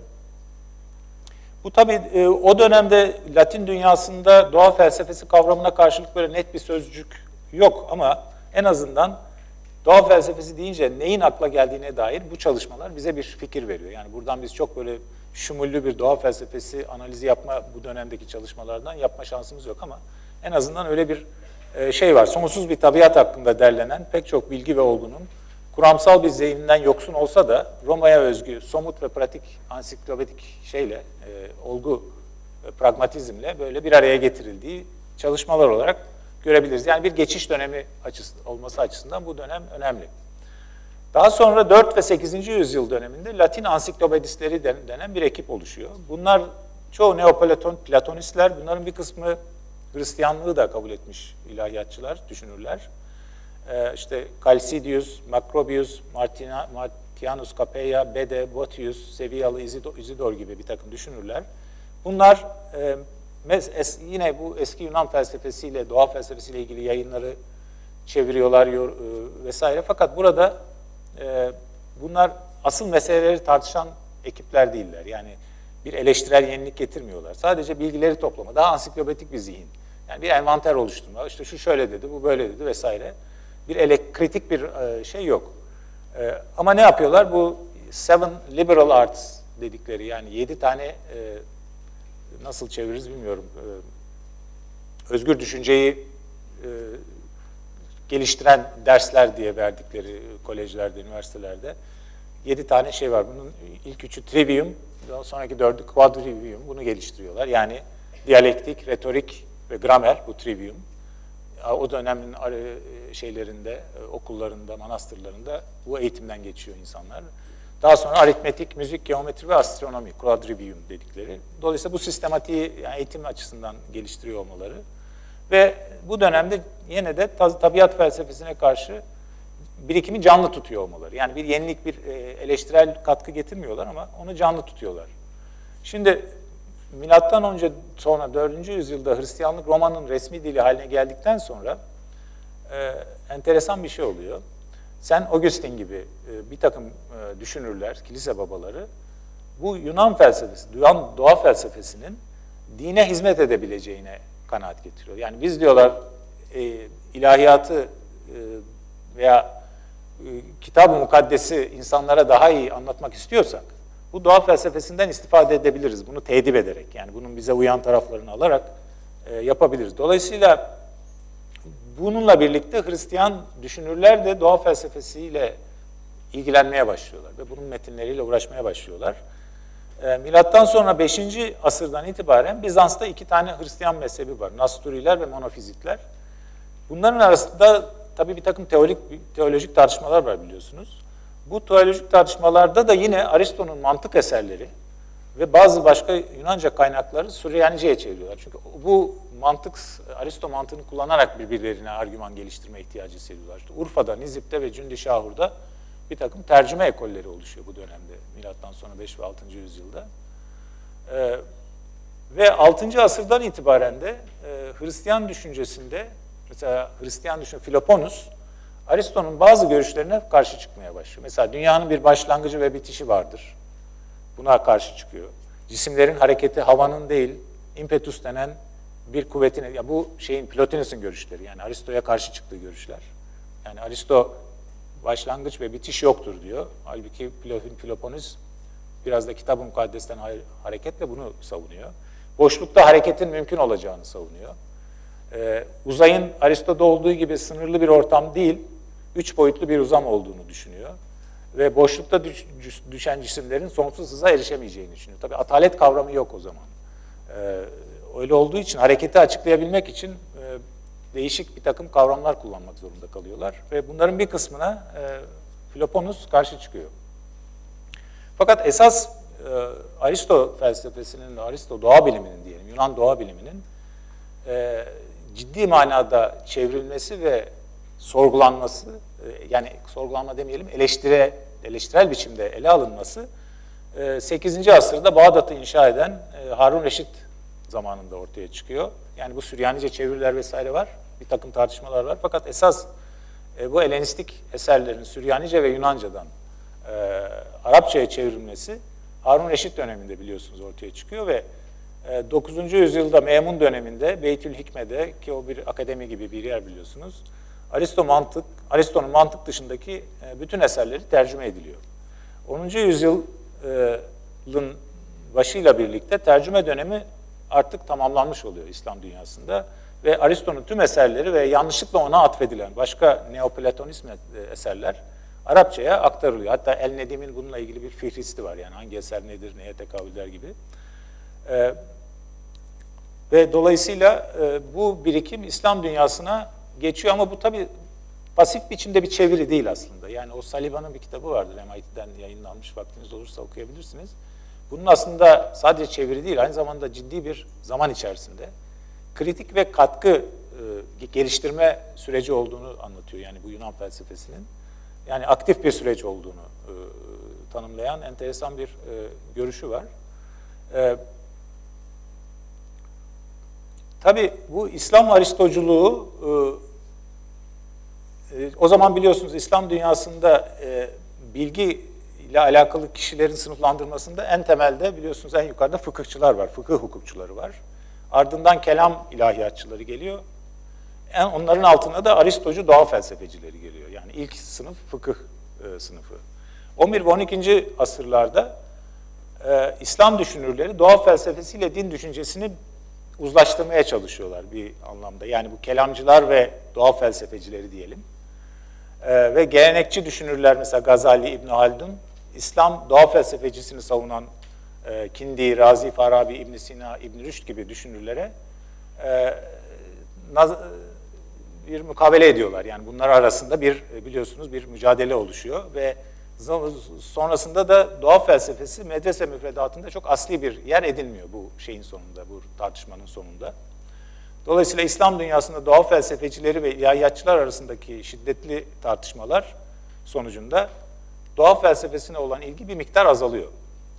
bu tabii e, o dönemde Latin dünyasında doğa felsefesi kavramına karşılık böyle net bir sözcük yok ama en azından doğa felsefesi deyince neyin akla geldiğine dair bu çalışmalar bize bir fikir veriyor. Yani buradan biz çok böyle şumullü bir doğa felsefesi analizi yapma, bu dönemdeki çalışmalardan yapma şansımız yok ama en azından öyle bir şey var. Sonsuz bir tabiat hakkında derlenen pek çok bilgi ve olgunun kuramsal bir zihninden yoksun olsa da Roma'ya özgü somut ve pratik ansiklopedik şeyle, e, olgu, e, pragmatizmle böyle bir araya getirildiği çalışmalar olarak görebiliriz. Yani bir geçiş dönemi açısı, olması açısından bu dönem önemli. Daha sonra dört ve sekizinci yüzyıl döneminde Latin ansiklopedistleri denen bir ekip oluşuyor. Bunlar çoğu Neoplaton, Platonistler, bunların bir kısmı Hristiyanlığı da kabul etmiş ilahiyatçılar, düşünürler. Ee, işte Chalcidius, Macrobius, Martina, Martianus Capella, Bede, Botius, Sevillalı, Isidor, Isidor gibi bir takım düşünürler. Bunlar e, es, yine bu eski Yunan felsefesiyle, doğa felsefesiyle ilgili yayınları çeviriyorlar yor, e, vesaire. Fakat burada e, bunlar asıl meseleleri tartışan ekipler değiller. Yani bir eleştirel yenilik getirmiyorlar. Sadece bilgileri toplama, daha ansiklopedik bir zihin. Yani bir envanter oluşturma, işte şu şöyle dedi, bu böyle dedi vesaire. Bir ele, kritik bir e, şey yok. E, ama ne yapıyorlar? Bu Seven Liberal Arts dedikleri, yani yedi tane e, nasıl çeviririz bilmiyorum. E, özgür düşünceyi e, geliştiren dersler diye verdikleri kolejlerde, üniversitelerde yedi tane şey var. Bunun ilk üçü trivium, daha sonraki dördü quadrivium. Bunu geliştiriyorlar. Yani diyalektik, retorik ve gramer, bu trivium. O dönemin şeylerinde, okullarında, manastırlarında bu eğitimden geçiyor insanlar. Daha sonra aritmetik, müzik, geometri ve astronomi, quadrivium dedikleri. Dolayısıyla bu sistematiği yani eğitim açısından geliştiriyor olmaları. Ve bu dönemde yine de tabiat felsefesine karşı birikimi canlı tutuyor olmaları. Yani bir yenilik, bir eleştirel katkı getirmiyorlar ama onu canlı tutuyorlar. Şimdi milattan önce sonra dördüncü yüzyılda Hristiyanlık Roma'nın resmi dili haline geldikten sonra e, enteresan bir şey oluyor. Sen Augustin gibi e, bir takım e, düşünürler, kilise babaları bu Yunan felsefesi, Yunan doğa felsefesinin dine hizmet edebileceğine kanaat getiriyor. Yani biz diyorlar e, ilahiyatı e, veya e, kitab-ı mukaddesi insanlara daha iyi anlatmak istiyorsak bu doğa felsefesinden istifade edebiliriz. Bunu tedip ederek, yani bunun bize uyan taraflarını alarak e, yapabiliriz. Dolayısıyla bununla birlikte Hristiyan düşünürler de doğa felsefesiyle ilgilenmeye başlıyorlar ve bunun metinleriyle uğraşmaya başlıyorlar. E, milattan sonra beşinci asırdan itibaren Bizans'ta iki tane Hristiyan mezhebi var. Nasturiler ve monofizitler. Bunların arasında tabii bir takım teorik, teolojik tartışmalar var biliyorsunuz. Bu teolojik tartışmalarda da yine Aristo'nun mantık eserleri ve bazı başka Yunanca kaynakları Süryanice'ye çeviriyorlar. Çünkü bu mantık, Aristo mantığını kullanarak birbirlerine argüman geliştirme ihtiyacı hissediyorlar. İşte Urfa'da, Nizip'te ve Cündi-Şahur'da bir takım tercüme ekolleri oluşuyor bu dönemde. Milattan sonra beş ve altıncı yüzyılda. Ee, ve altıncı asırdan itibaren de e, Hristiyan düşüncesinde, mesela Hristiyan düşünce Philoponus, Aristo'nun bazı görüşlerine karşı çıkmaya başlıyor. Mesela dünyanın bir başlangıcı ve bitişi vardır. Buna karşı çıkıyor. Cisimlerin hareketi havanın değil, impetus denen bir kuvvetin, ya bu şeyin Plotinus'un görüşleri, yani Aristo'ya karşı çıktığı görüşler. Yani Aristo başlangıç ve bitiş yoktur diyor. Halbuki Philoponus biraz da Kitab-ı Mukaddes'ten hareketle bunu savunuyor. Boşlukta hareketin mümkün olacağını savunuyor. Ee, uzayın Aristo'da olduğu gibi sınırlı bir ortam değil, üç boyutlu bir uzam olduğunu düşünüyor. Ve boşlukta düş, düşen cisimlerin sonsuz hıza erişemeyeceğini düşünüyor. Tabii atalet kavramı yok o zaman. Ee, öyle olduğu için hareketi açıklayabilmek için e, değişik bir takım kavramlar kullanmak zorunda kalıyorlar. Ve bunların bir kısmına e, Philoponus karşı çıkıyor. Fakat esas e, Aristo felsefesinin, Aristo doğa biliminin diyelim, Yunan doğa biliminin e, ciddi manada çevrilmesi ve sorgulanması, yani sorgulanma demeyelim, eleştire, eleştirel biçimde ele alınması sekizinci asırda Bağdat'ı inşa eden Harun Reşit zamanında ortaya çıkıyor. Yani bu Süryanice çeviriler vesaire var, bir takım tartışmalar var. Fakat esas bu Helenistik eserlerin Süryanice ve Yunanca'dan Arapçaya çevrilmesi Harun Reşit döneminde biliyorsunuz ortaya çıkıyor ve dokuzuncu yüzyılda Memun döneminde Beytül Hikme'de, ki o bir akademi gibi bir yer biliyorsunuz, Aristo mantık, Aristo'nun mantık dışındaki bütün eserleri tercüme ediliyor. onuncu yüzyılın başıyla birlikte tercüme dönemi artık tamamlanmış oluyor İslam dünyasında ve Aristo'nun tüm eserleri ve yanlışlıkla ona atfedilen başka Neoplatonist eserler Arapçaya aktarılıyor. Hatta El-Nedim'in bununla ilgili bir fihristi var, yani hangi eser nedir, neye tekabül eder gibi. Ee, ve dolayısıyla e, bu birikim İslam dünyasına geçiyor ama bu tabii pasif biçimde bir çeviri değil aslında. Yani o Saliba'nın bir kitabı vardır, M I T'den yayınlanmış, vaktiniz olursa okuyabilirsiniz. Bunun aslında sadece çeviri değil, aynı zamanda ciddi bir zaman içerisinde kritik ve katkı e, geliştirme süreci olduğunu anlatıyor. Yani bu Yunan felsefesinin. Yani aktif bir süreç olduğunu e, tanımlayan enteresan bir e, görüşü var. E, tabii bu İslam Aristoculuğu e, e, o zaman biliyorsunuz İslam dünyasında e, bilgi ile alakalı kişilerin sınıflandırmasında en temelde biliyorsunuz en yukarıda fıkıhçılar var, fıkıh hukukçuları var. Ardından kelam ilahiyatçıları geliyor. En, onların altında da Aristocu doğa felsefecileri geliyor. Yani ilk sınıf fıkıh e, sınıfı. on bir ve on ikinci asırlarda e, İslam düşünürleri doğa felsefesiyle din düşüncesini uzlaştırmaya çalışıyorlar bir anlamda. Yani bu kelamcılar ve doğa felsefecileri diyelim. E, ve gelenekçi düşünürler mesela Gazali, İbn Haldun, İslam doğa felsefecisini savunan e, Kindi, Razi, Farabi, İbn Sina, İbn Rüşd gibi düşünürlere e, naz bir mukabele ediyorlar. Yani bunlar arasında bir biliyorsunuz bir mücadele oluşuyor ve sonrasında da doğa felsefesi medrese müfredatında çok asli bir yer edinmiyor bu şeyin sonunda, bu tartışmanın sonunda. Dolayısıyla İslam dünyasında doğa felsefecileri ve ilahiyatçılar arasındaki şiddetli tartışmalar sonucunda doğa felsefesine olan ilgi bir miktar azalıyor.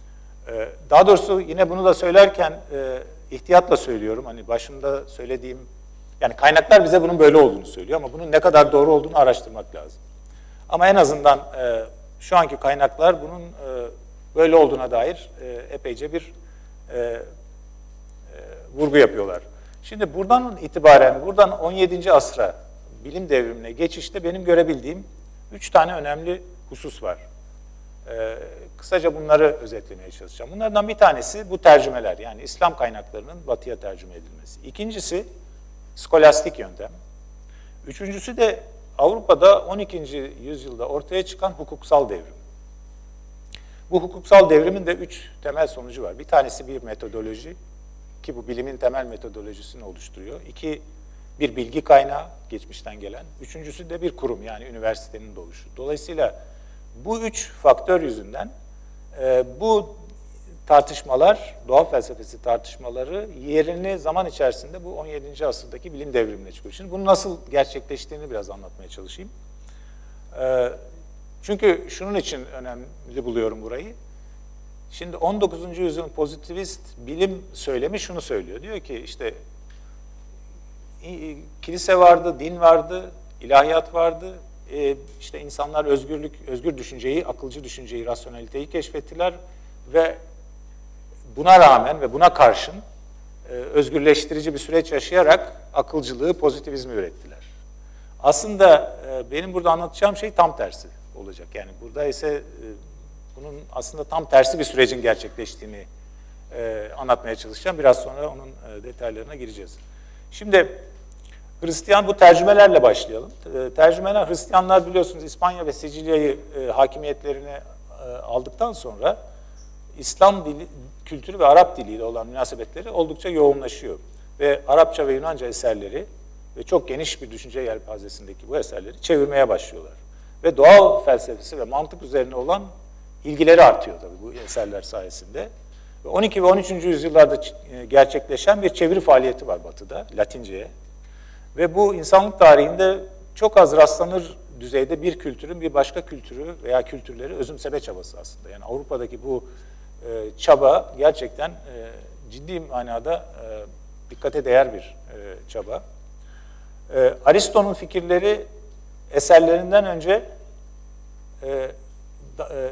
E, daha doğrusu yine bunu da söylerken e, ihtiyatla söylüyorum. Hani başında söylediğim, yani kaynaklar bize bunun böyle olduğunu söylüyor ama bunun ne kadar doğru olduğunu araştırmak lazım. Ama en azından e, şu anki kaynaklar bunun e, böyle olduğuna dair e, epeyce bir e, e, vurgu yapıyorlar. Şimdi buradan itibaren, buradan on yedinci asra, bilim devrimine geçişte benim görebildiğim üç tane önemli husus var. Ee, kısaca bunları özetlemeye çalışacağım. Bunlardan bir tanesi bu tercümeler, yani İslam kaynaklarının batıya tercüme edilmesi. İkincisi skolastik yöntem. Üçüncüsü de Avrupa'da on ikinci yüzyılda ortaya çıkan hukuksal devrim. Bu hukuksal devrimin de üç temel sonucu var. Bir tanesi bir metodoloji, ki bu bilimin temel metodolojisini oluşturuyor. İki, bir bilgi kaynağı, geçmişten gelen. Üçüncüsü de bir kurum, yani üniversitenin doğuşu. Dolayısıyla bu üç faktör yüzünden e, bu tartışmalar, doğa felsefesi tartışmaları yerini zaman içerisinde bu on yedinci asırdaki bilim devrimine çıkıyor. Şimdi bunun nasıl gerçekleştiğini biraz anlatmaya çalışayım. E, çünkü şunun için önemli buluyorum burayı. Şimdi on dokuzuncu yüzyılın pozitivist bilim söylemi şunu söylüyor. Diyor ki işte kilise vardı, din vardı, ilahiyat vardı. Ee, işte insanlar özgürlük, özgür düşünceyi, akılcı düşünceyi, rasyoneliteyi keşfettiler ve buna rağmen ve buna karşın e, özgürleştirici bir süreç yaşayarak akılcılığı, pozitivizmi ürettiler. Aslında e, benim burada anlatacağım şey tam tersi olacak. Yani burada ise e, bunun aslında tam tersi bir sürecin gerçekleştiğini e, anlatmaya çalışacağım. Biraz sonra onun e, detaylarına gireceğiz. Şimdi Hristiyan, bu tercümelerle başlayalım. E, tercümeler, Hristiyanlar biliyorsunuz İspanya ve Sicilya'yı e, hakimiyetlerine e, aldıktan sonra İslam dili, kültürü ve Arap diliyle olan münasebetleri oldukça yoğunlaşıyor. Ve Arapça ve Yunanca eserleri ve çok geniş bir düşünce yelpazesindeki bu eserleri çevirmeye başlıyorlar. Ve doğa felsefesi ve mantık üzerine olan ilgileri artıyor tabii bu eserler sayesinde. Ve on iki ve on üçüncü yüzyıllarda gerçekleşen bir çeviri faaliyeti var Batı'da, Latince'ye. Ve bu insanlık tarihinde çok az rastlanır düzeyde bir kültürün bir başka kültürü veya kültürleri özümseme çabası aslında. Yani Avrupa'daki bu e, çaba gerçekten e, ciddi manada e, dikkate değer bir e, çaba. E, Aristo'nun fikirleri eserlerinden önce e, da, e,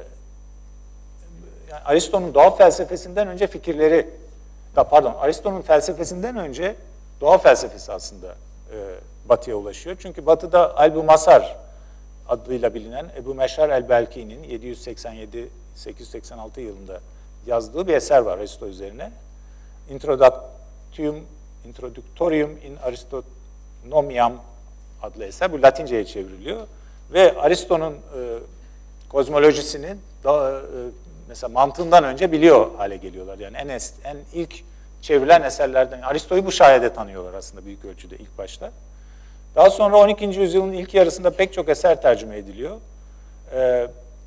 yani Aristo'nun doğa felsefesinden önce fikirleri, da pardon Aristo'nun felsefesinden önce doğa felsefesi aslında e, Batı'ya ulaşıyor. Çünkü Batı'da Albu Masar adıyla bilinen Ebu Meşar el-Belki'nin yedi yüz seksen yedi sekiz yüz seksen altı yılında yazdığı bir eser var Aristo üzerine. Introductium, Introductorium in Aristonomiam adlı eser. Bu Latince'ye çevriliyor. Ve Aristo'nun e, kozmolojisini da, e, mesela mantığından önce biliyor hale geliyorlar. Yani en, es, en ilk çevrilen eserlerden. Aristo'yu bu sayede tanıyorlar aslında büyük ölçüde ilk başta. Daha sonra on ikinci yüzyılın ilk yarısında pek çok eser tercüme ediliyor. Ee,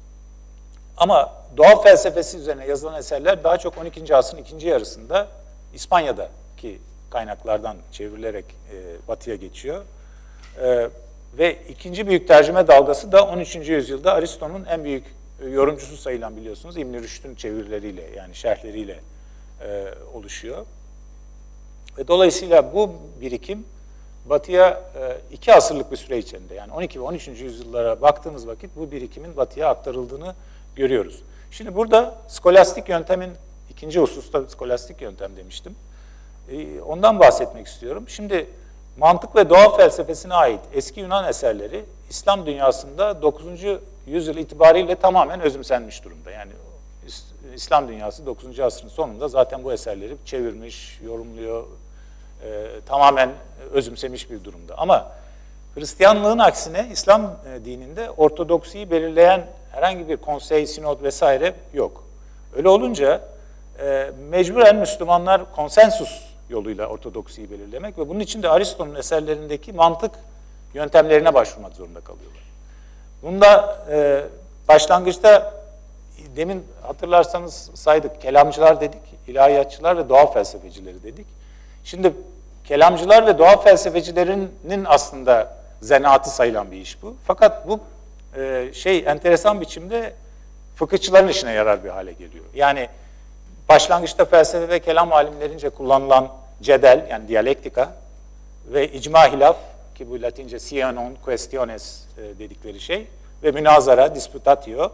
ama doğa felsefesi üzerine yazılan eserler daha çok on ikinci asrın ikinci yarısında İspanya'daki kaynaklardan çevrilerek e, Batı'ya geçiyor. E, ve ikinci büyük tercüme dalgası da on üçüncü yüzyılda Aristo'nun en büyük e, yorumcusu sayılan biliyorsunuz İbn Rüşd'ün çevirileriyle yani şerhleriyle e, oluşuyor. Ve dolayısıyla bu birikim Batı'ya e, iki asırlık bir süre içinde yani on iki ve on üçüncü yüzyıllara baktığımız vakit bu birikimin Batı'ya aktarıldığını görüyoruz. Şimdi burada skolastik yöntemin ikinci hususta skolastik yöntem demiştim. E, ondan bahsetmek istiyorum. Şimdi mantık ve doğa felsefesine ait eski Yunan eserleri İslam dünyasında dokuzuncu yüzyıl itibariyle tamamen özümsenmiş durumda. Yani İslam dünyası dokuzuncu asrın sonunda zaten bu eserleri çevirmiş, yorumluyor, e, tamamen özümsemiş bir durumda. Ama Hristiyanlığın aksine İslam e, dininde ortodoksiyi belirleyen herhangi bir konsey, sinod vesaire yok. Öyle olunca e, mecburen Müslümanlar konsensus yoluyla ortodoksiyi belirlemek ve bunun için de Aristo'nun eserlerindeki mantık yöntemlerine başvurmak zorunda kalıyorlar. Bunda e, başlangıçta demin hatırlarsanız saydık, kelamcılar dedik, ilahiyatçılar ve doğa felsefecileri dedik. Şimdi kelamcılar ve doğa felsefecilerinin aslında zanaatı sayılan bir iş bu. Fakat bu e, şey enteresan biçimde fıkıhçıların işine yarar bir hale geliyor. Yani başlangıçta felsefe ve kelam alimlerince kullanılan cedel, yani diyalektika ve icma hilaf, ki bu Latince sia non questiones dedikleri şey, ve münazara, disputatio.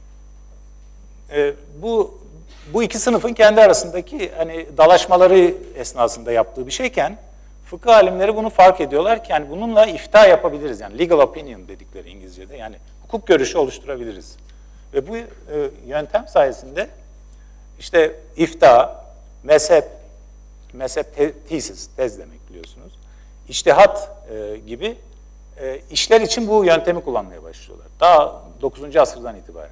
Bu bu iki sınıfın kendi arasındaki hani dalaşmaları esnasında yaptığı bir şeyken, fıkıh alimleri bunu fark ediyorlar ki yani bununla ifta yapabiliriz. Yani legal opinion dedikleri İngilizce'de, yani hukuk görüşü oluşturabiliriz. Ve bu e, yöntem sayesinde işte ifta, mezhep, mezhep te thesis, tez demek biliyorsunuz, İçtihat e, gibi e, işler için bu yöntemi kullanmaya başlıyorlar. Daha dokuzuncu asırdan itibaren.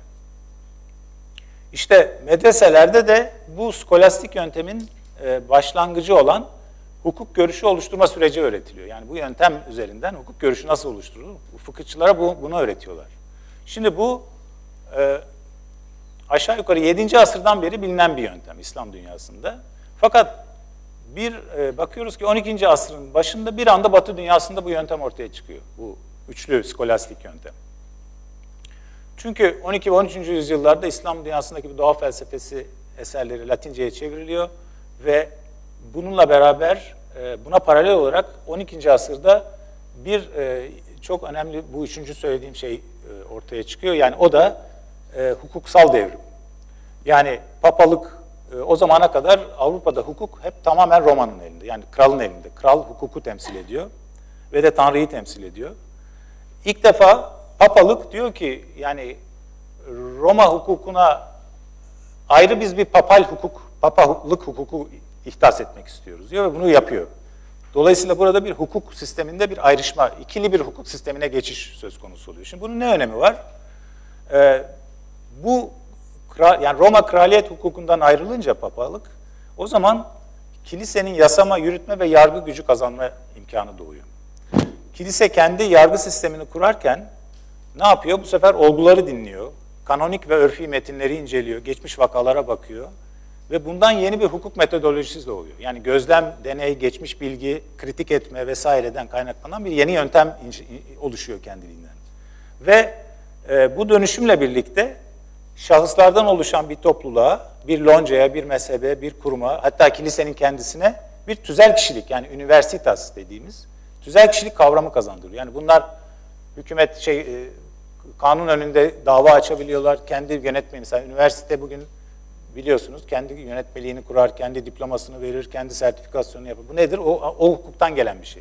İşte medreselerde de bu skolastik yöntemin e, başlangıcı olan hukuk görüşü oluşturma süreci öğretiliyor. Yani bu yöntem üzerinden hukuk görüşü nasıl oluşturulur? Bu fıkıhçılara bu, bunu öğretiyorlar. Şimdi bu e, aşağı yukarı yedinci asırdan beri bilinen bir yöntem İslam dünyasında. Fakat bir e, bakıyoruz ki on ikinci asrın başında bir anda Batı dünyasında bu yöntem ortaya çıkıyor. Bu üçlü skolastik yöntem. Çünkü on iki ve on üçüncü yüzyıllarda İslam dünyasındaki bir doğa felsefesi eserleri Latince'ye çevriliyor ve bununla beraber buna paralel olarak on ikinci asırda bir çok önemli, bu üçüncü söylediğim şey ortaya çıkıyor. Yani o da hukuksal devrim. Yani papalık, o zamana kadar Avrupa'da hukuk hep tamamen Roma'nın elinde. Yani kralın elinde. Kral hukuku temsil ediyor ve de Tanrı'yı temsil ediyor. İlk defa papalık diyor ki yani Roma hukukuna ayrı biz bir papal hukuk, papalık hukuku ihdas etmek istiyoruz diyor ve bunu yapıyor. Dolayısıyla burada bir hukuk sisteminde bir ayrışma, ikili bir hukuk sistemine geçiş söz konusu oluyor. Şimdi bunun ne önemi var? Ee, bu yani Roma kraliyet hukukundan ayrılınca papalık, o zaman kilisenin yasama, yürütme ve yargı gücü kazanma imkanı doğuyor. Kilise kendi yargı sistemini kurarken ne yapıyor? Bu sefer olguları dinliyor, kanonik ve örfi metinleri inceliyor, geçmiş vakalara bakıyor ve bundan yeni bir hukuk metodolojisi doğuyor. Yani gözlem, deney, geçmiş bilgi, kritik etme vesaireden kaynaklanan bir yeni yöntem oluşuyor kendiliğinden. Ve e, bu dönüşümle birlikte şahıslardan oluşan bir topluluğa, bir loncaya, bir mezhebe, bir kuruma, hatta kilisenin kendisine bir tüzel kişilik, yani universitas dediğimiz tüzel kişilik kavramı kazandırıyor. Yani bunlar hükümet şey e, kanun önünde dava açabiliyorlar, kendi yönetmeyi, mesela üniversite bugün biliyorsunuz kendi yönetmeliğini kurar, kendi diplomasını verir, kendi sertifikasyonunu yapar. Bu nedir? O, o hukuktan gelen bir şey.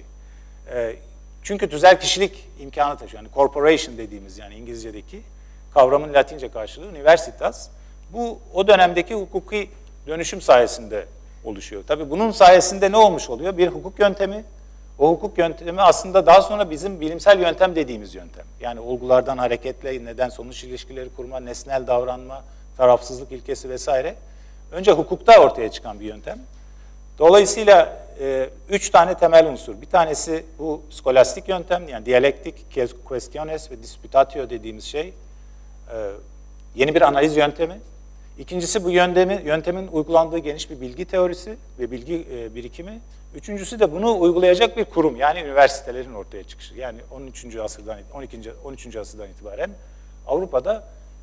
E, çünkü tüzel kişilik imkanı taşıyor. Yani corporation dediğimiz, yani İngilizce'deki kavramın Latince karşılığı universitas. Bu o dönemdeki hukuki dönüşüm sayesinde oluşuyor. Tabii bunun sayesinde ne olmuş oluyor? Bir hukuk yöntemi. O hukuk yöntemi aslında daha sonra bizim bilimsel yöntem dediğimiz yöntem. Yani olgulardan hareketle neden-sonuç ilişkileri kurma, nesnel davranma, tarafsızlık ilkesi vesaire. Önce hukukta ortaya çıkan bir yöntem. Dolayısıyla e, üç tane temel unsur. Bir tanesi bu skolastik yöntem, yani diyalektik, questiones ve disputatio dediğimiz şey. E, yeni bir analiz yöntemi. İkincisi bu yöntemi, yöntemin uygulandığı geniş bir bilgi teorisi ve bilgi e, birikimi. Üçüncüsü de bunu uygulayacak bir kurum, yani üniversitelerin ortaya çıkışı. Yani on üçüncü asırdan, on ikinci, on üçüncü asırdan itibaren Avrupa'da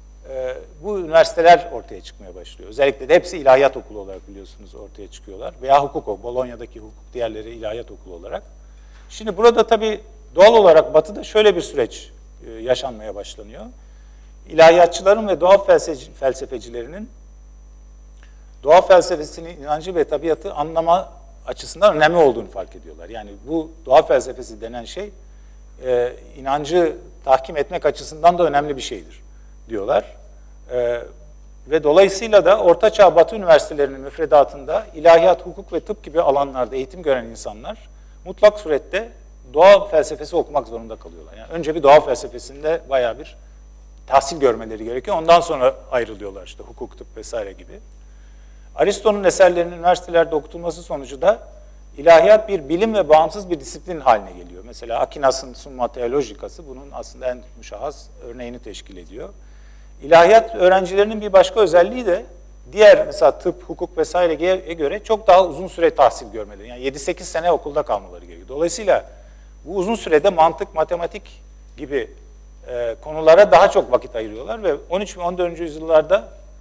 e, bu üniversiteler ortaya çıkmaya başlıyor. Özellikle de hepsi ilahiyat okulu olarak biliyorsunuz ortaya çıkıyorlar. Veya hukuk okulu, Bolonya'daki hukuk, diğerleri ilahiyat okulu olarak. Şimdi burada tabii doğal olarak Batı'da şöyle bir süreç e, yaşanmaya başlanıyor. İlahiyatçıların ve doğa felsefecilerinin doğa felsefesinin inancı ve tabiatı anlama açısından önemli olduğunu fark ediyorlar. Yani bu doğa felsefesi denen şey e, inancı tahkim etmek açısından da önemli bir şeydir diyorlar. E, ve dolayısıyla da Ortaçağ Batı üniversitelerinin müfredatında ilahiyat, hukuk ve tıp gibi alanlarda eğitim gören insanlar mutlak surette doğa felsefesi okumak zorunda kalıyorlar. Yani önce bir doğa felsefesinde bayağı bir tahsil görmeleri gerekiyor. Ondan sonra ayrılıyorlar işte hukuk, tıp vesaire gibi. Aristo'nun eserlerinin üniversitelerde okutulması sonucu da ilahiyat bir bilim ve bağımsız bir disiplin haline geliyor. Mesela Akinas'ın Summa Theologica'sı bunun aslında en müşahhas örneğini teşkil ediyor. İlahiyat öğrencilerinin bir başka özelliği de diğer mesela tıp, hukuk vesaireye göre çok daha uzun süre tahsil görmeleri. Yani yedi sekiz sene okulda kalmaları gerekiyor. Dolayısıyla bu uzun sürede mantık, matematik gibi e, konulara daha çok vakit ayırıyorlar ve on üç ve on dördüncü yüzyıllarda bu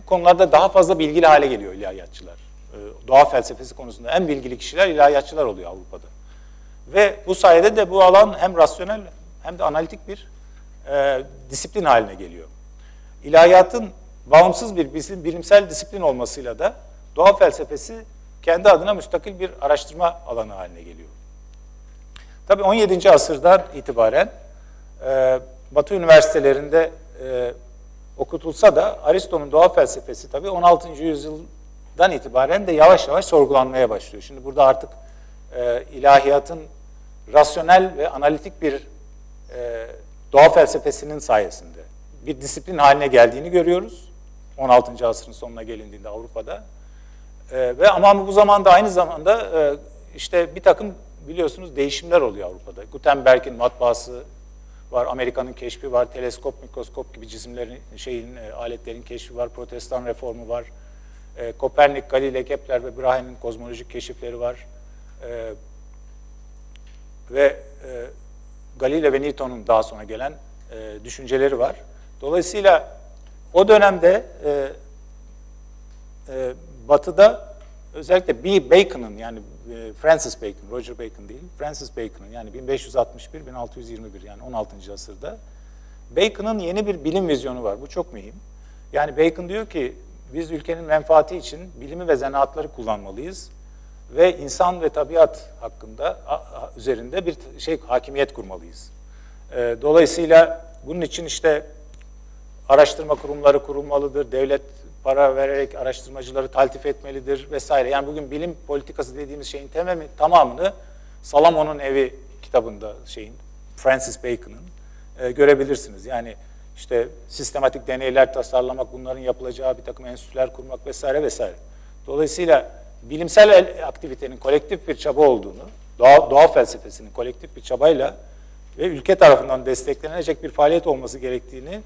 konularda daha fazla bilgili hale geliyor ilahiyatçılar. E, doğa felsefesi konusunda en bilgili kişiler ilahiyatçılar oluyor Avrupa'da. Ve bu sayede de bu alan hem rasyonel hem de analitik bir e, disiplin haline geliyor. İlahiyatın bağımsız bir bilimsel disiplin olmasıyla da doğa felsefesi kendi adına müstakil bir araştırma alanı haline geliyor. Tabii on yedinci asırdan itibaren e, Batı üniversitelerinde e, okutulsa da Aristo'nun doğa felsefesi tabii on altıncı yüzyıldan itibaren de yavaş yavaş sorgulanmaya başlıyor. Şimdi burada artık e, ilahiyatın rasyonel ve analitik bir e, doğa felsefesinin sayesinde bir disiplin haline geldiğini görüyoruz. on altıncı asrın sonuna gelindiğinde Avrupa'da. E, ve ama bu zamanda aynı zamanda e, işte bir takım biliyorsunuz değişimler oluyor Avrupa'da. Gutenberg'in matbaası var, Amerika'nın keşfi var, teleskop, mikroskop gibi cisimlerin, şeyin, e, aletlerin keşfi var, Protestan reformu var, e, Kopernik, Galilei, Kepler ve Brahe'nin kozmolojik keşifleri var. E, ve e, Galilei ve Newton'un daha sonra gelen e, düşünceleri var. Dolayısıyla o dönemde e, e, Batı'da özellikle B. Bacon'ın yani e, Francis Bacon, Roger Bacon değil, Francis Bacon'ın yani bin beş yüz altmış bir bin altı yüz yirmi bir yani on altıncı asırda Bacon'ın yeni bir bilim vizyonu var. Bu çok mühim. Yani Bacon diyor ki biz ülkenin menfaati için bilimi ve zanaatları kullanmalıyız ve insan ve tabiat hakkında üzerinde bir şey hakimiyet kurmalıyız. E, dolayısıyla bunun için işte araştırma kurumları kurulmalıdır, devlet para vererek araştırmacıları taltif etmelidir vesaire. Yani bugün bilim politikası dediğimiz şeyin tamamı, tamamını Salomon'un Evi kitabında şeyin Francis Bacon'ın e, görebilirsiniz. Yani işte sistematik deneyler tasarlamak, bunların yapılacağı bir takım enstitüler kurmak vesaire vesaire. Dolayısıyla bilimsel aktivitenin kolektif bir çaba olduğunu, doğa, doğa felsefesinin kolektif bir çabayla ve ülke tarafından desteklenecek bir faaliyet olması gerektiğini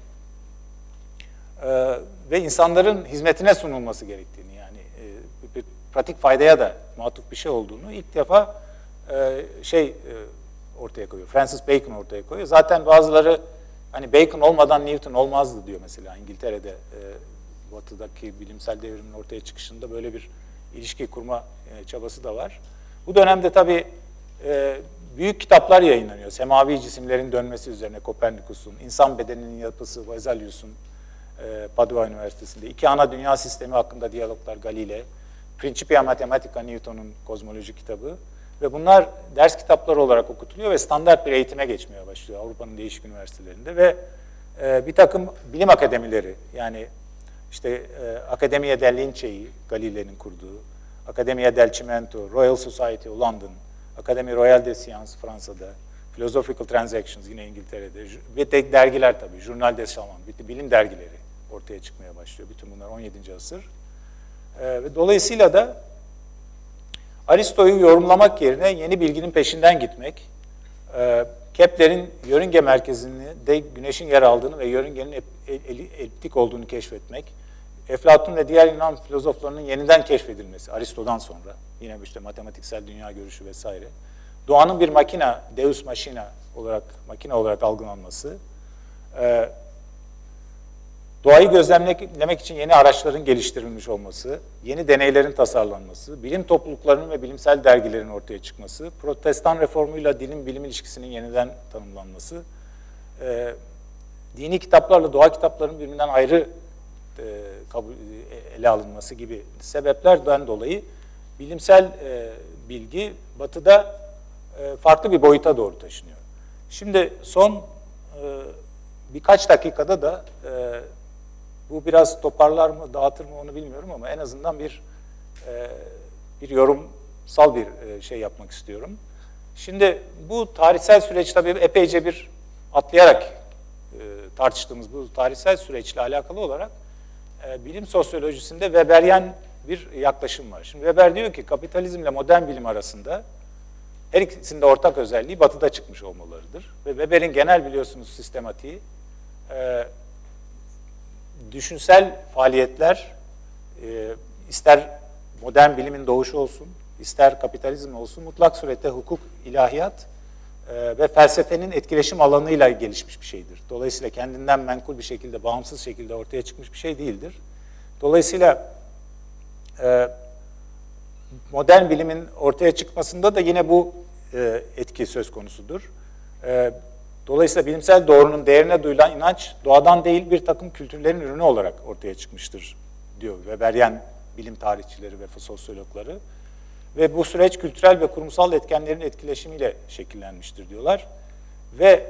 e, ve insanların hizmetine sunulması gerektiğini yani e, bir pratik faydaya da matuf bir şey olduğunu ilk defa e, şey e, ortaya koyuyor. Francis Bacon ortaya koyuyor. Zaten bazıları hani Bacon olmadan Newton olmazdı diyor mesela İngiltere'de e, Batı'daki bilimsel devrimin ortaya çıkışında böyle bir ilişki kurma e, çabası da var. Bu dönemde tabii e, büyük kitaplar yayınlanıyor. Semavi cisimlerin dönmesi üzerine Kopernikus'un, insan bedeninin yapısı Vesalius'un e, Padua Üniversitesi'nde, iki ana dünya sistemi hakkında diyaloglar Galilei, Principia Mathematica Newton'un kozmoloji kitabı ve bunlar ders kitapları olarak okutuluyor ve standart bir eğitime geçmeye başlıyor Avrupa'nın değişik üniversitelerinde ve e, bir takım bilim akademileri yani işte e, Accademia del Lincei, Galilei'nin kurduğu, Accademia del Cimento, Royal Society of London, Académie Royale des Sciences Fransa'da, Philosophical Transactions yine İngiltere'de ve de dergiler tabii, Journal des Savants, bilim dergileri ortaya çıkmaya başlıyor. Bütün bunlar on yedinci asır. E, ve dolayısıyla da Aristo'yu yorumlamak yerine yeni bilginin peşinden gitmek, e, Kepler'in yörünge merkezini de güneşin yer aldığını ve yörüngenin eliptik olduğunu keşfetmek, Eflatun ve diğer Yunan filozoflarının yeniden keşfedilmesi Aristo'dan sonra, yine işte matematiksel dünya görüşü vesaire, doğanın bir makina, deus machina olarak, makine olarak algılanması, e, doğayı gözlemlemek için yeni araçların geliştirilmiş olması, yeni deneylerin tasarlanması, bilim topluluklarının ve bilimsel dergilerin ortaya çıkması, Protestan reformuyla dilin bilim ilişkisinin yeniden tanımlanması, e, dini kitaplarla doğa kitaplarının birbirinden ayrı e, kabul, ele alınması gibi sebeplerden dolayı bilimsel e, bilgi Batı'da e, farklı bir boyuta doğru taşınıyor. Şimdi son e, birkaç dakikada da e, bu biraz toparlar mı, dağıtır mı onu bilmiyorum ama en azından bir e, bir yorumsal bir e, şey yapmak istiyorum. Şimdi bu tarihsel süreç tabii epeyce bir atlayarak e, tartıştığımız bu tarihsel süreçle alakalı olarak e, bilim sosyolojisinde Weberyen bir yaklaşım var. Şimdi Weber diyor ki kapitalizmle modern bilim arasında her ikisinde ortak özelliği Batı'da çıkmış olmalarıdır. Ve Weber'in genel biliyorsunuz sistematiği e, düşünsel faaliyetler e, ister modern bilimin doğuşu olsun, ister kapitalizm olsun mutlak surette hukuk, ilahiyat e, ve felsefenin etkileşim alanıyla gelişmiş bir şeydir. Dolayısıyla kendinden menkul bir şekilde, bağımsız şekilde ortaya çıkmış bir şey değildir. Dolayısıyla e, modern bilimin ortaya çıkmasında da yine bu e, etki söz konusudur. E, dolayısıyla bilimsel doğrunun değerine duyulan inanç doğadan değil bir takım kültürlerin ürünü olarak ortaya çıkmıştır diyor Weberian bilim tarihçileri ve sosyologları. Ve bu süreç kültürel ve kurumsal etkenlerin etkileşimiyle şekillenmiştir diyorlar. Ve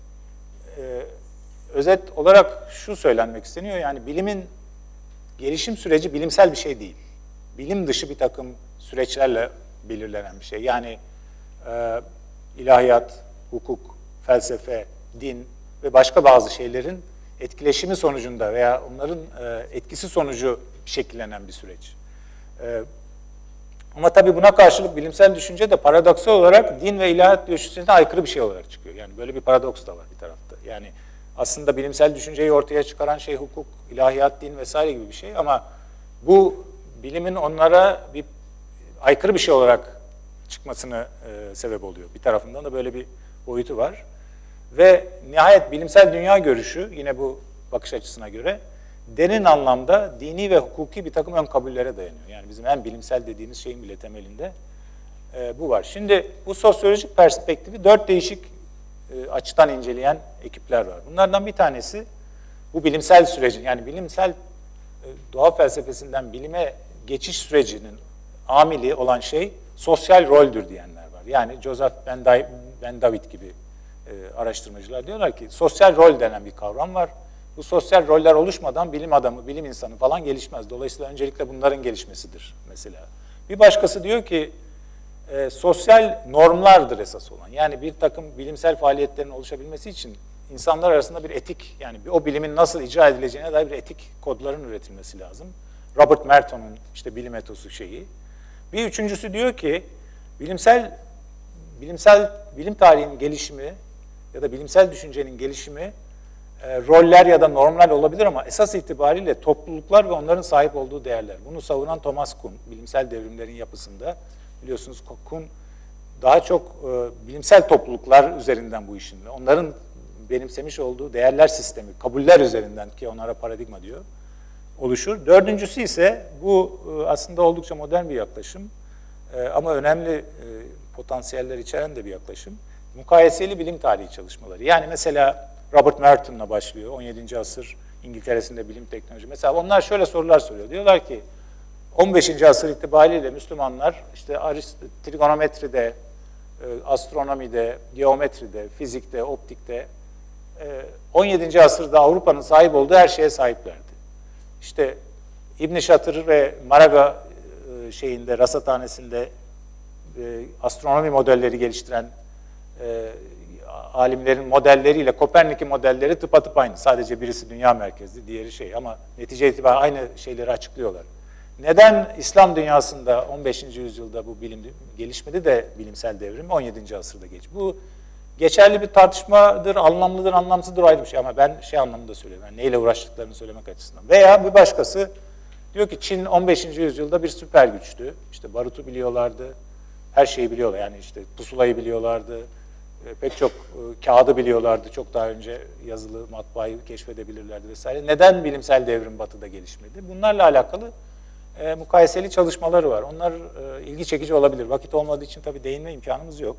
e, özet olarak şu söylenmek isteniyor, yani bilimin gelişim süreci bilimsel bir şey değil. Bilim dışı bir takım süreçlerle belirlenen bir şey. Yani e, ilahiyat, hukuk, felsefe, din ve başka bazı şeylerin etkileşimi sonucunda veya onların e, etkisi sonucu şekillenen bir süreç. E, ama tabii buna karşılık bilimsel düşünce de paradoksal olarak din ve ilahiyat düşüncesine aykırı bir şey olarak çıkıyor. Yani böyle bir paradoks da var bir tarafta. Yani aslında bilimsel düşünceyi ortaya çıkaran şey hukuk, ilahiyat, din vesaire gibi bir şey ama bu bilimin onlara bir aykırı bir şey olarak çıkmasına e, sebep oluyor. Bir tarafından da böyle bir boyutu var. Ve nihayet bilimsel dünya görüşü yine bu bakış açısına göre derin anlamda dini ve hukuki bir takım ön kabullere dayanıyor. Yani bizim en bilimsel dediğimiz şeyin bile temelinde e, bu var. Şimdi bu sosyolojik perspektifi dört değişik e, açıdan inceleyen ekipler var. Bunlardan bir tanesi bu bilimsel sürecin, yani bilimsel e, doğa felsefesinden bilime geçiş sürecinin amili olan şey sosyal roldür diyenler var. Yani Joseph Ben David gibi e, araştırmacılar diyorlar ki sosyal rol denen bir kavram var. Bu sosyal roller oluşmadan bilim adamı, bilim insanı falan gelişmez. Dolayısıyla öncelikle bunların gelişmesidir mesela. Bir başkası diyor ki e, sosyal normlardır esas olan. Yani bir takım bilimsel faaliyetlerin oluşabilmesi için insanlar arasında bir etik, yani bir, o bilimin nasıl icra edileceğine dair bir etik kodların üretilmesi lazım. Robert Merton'un işte bilim etosu şeyi. Bir üçüncüsü diyor ki bilimsel bilimsel bilim tarihinin gelişimi ya da bilimsel düşüncenin gelişimi e, roller ya da normlar olabilir ama esas itibariyle topluluklar ve onların sahip olduğu değerler. Bunu savunan Thomas Kuhn, bilimsel devrimlerin yapısında biliyorsunuz Kuhn daha çok e, bilimsel topluluklar üzerinden bu işin, onların benimsemiş olduğu değerler sistemi, kabuller üzerinden ki onlara paradigma diyor, oluşur. Dördüncüsü ise bu e, aslında oldukça modern bir yaklaşım e, ama önemli e, potansiyeller içeren de bir yaklaşım. Mukayeseli bilim tarihi çalışmaları. Yani mesela Robert Merton'la başlıyor. on yedinci asır İngiltere'sinde bilim teknoloji. Mesela onlar şöyle sorular soruyor. Diyorlar ki on beşinci asır itibariyle Müslümanlar işte trigonometride, astronomide, geometride, fizikte, optikte on yedinci asırda Avrupa'nın sahip olduğu her şeye sahiplerdi. İşte İbn Şatır ve Maraga şeyinde, rasathanesinde astronomi modelleri geliştiren e, alimlerin modelleriyle Kopernik'in modelleri tıpatıp aynı. Sadece birisi dünya merkezli, diğeri şey ama netice itibariyle aynı şeyleri açıklıyorlar. Neden İslam dünyasında on beşinci yüzyılda bu bilim gelişmedi de bilimsel devrim on yedinci asırda geç? Bu geçerli bir tartışmadır, anlamlıdır, anlamsızdır ayrı bir şey ama ben şey anlamında söylüyorum. Yani neyle uğraştıklarını söylemek açısından. Veya bir başkası diyor ki Çin on beşinci yüzyılda bir süper güçtü. İşte barutu biliyorlardı. Her şeyi biliyorlar. Yani işte pusulayı biliyorlardı. Pek çok kağıdı biliyorlardı. Çok daha önce yazılı matbaayı keşfedebilirlerdi vesaire. Neden bilimsel devrim Batı'da gelişmedi? Bunlarla alakalı e, mukayeseli çalışmaları var. Onlar e, ilgi çekici olabilir. Vakit olmadığı için tabii değinme imkanımız yok.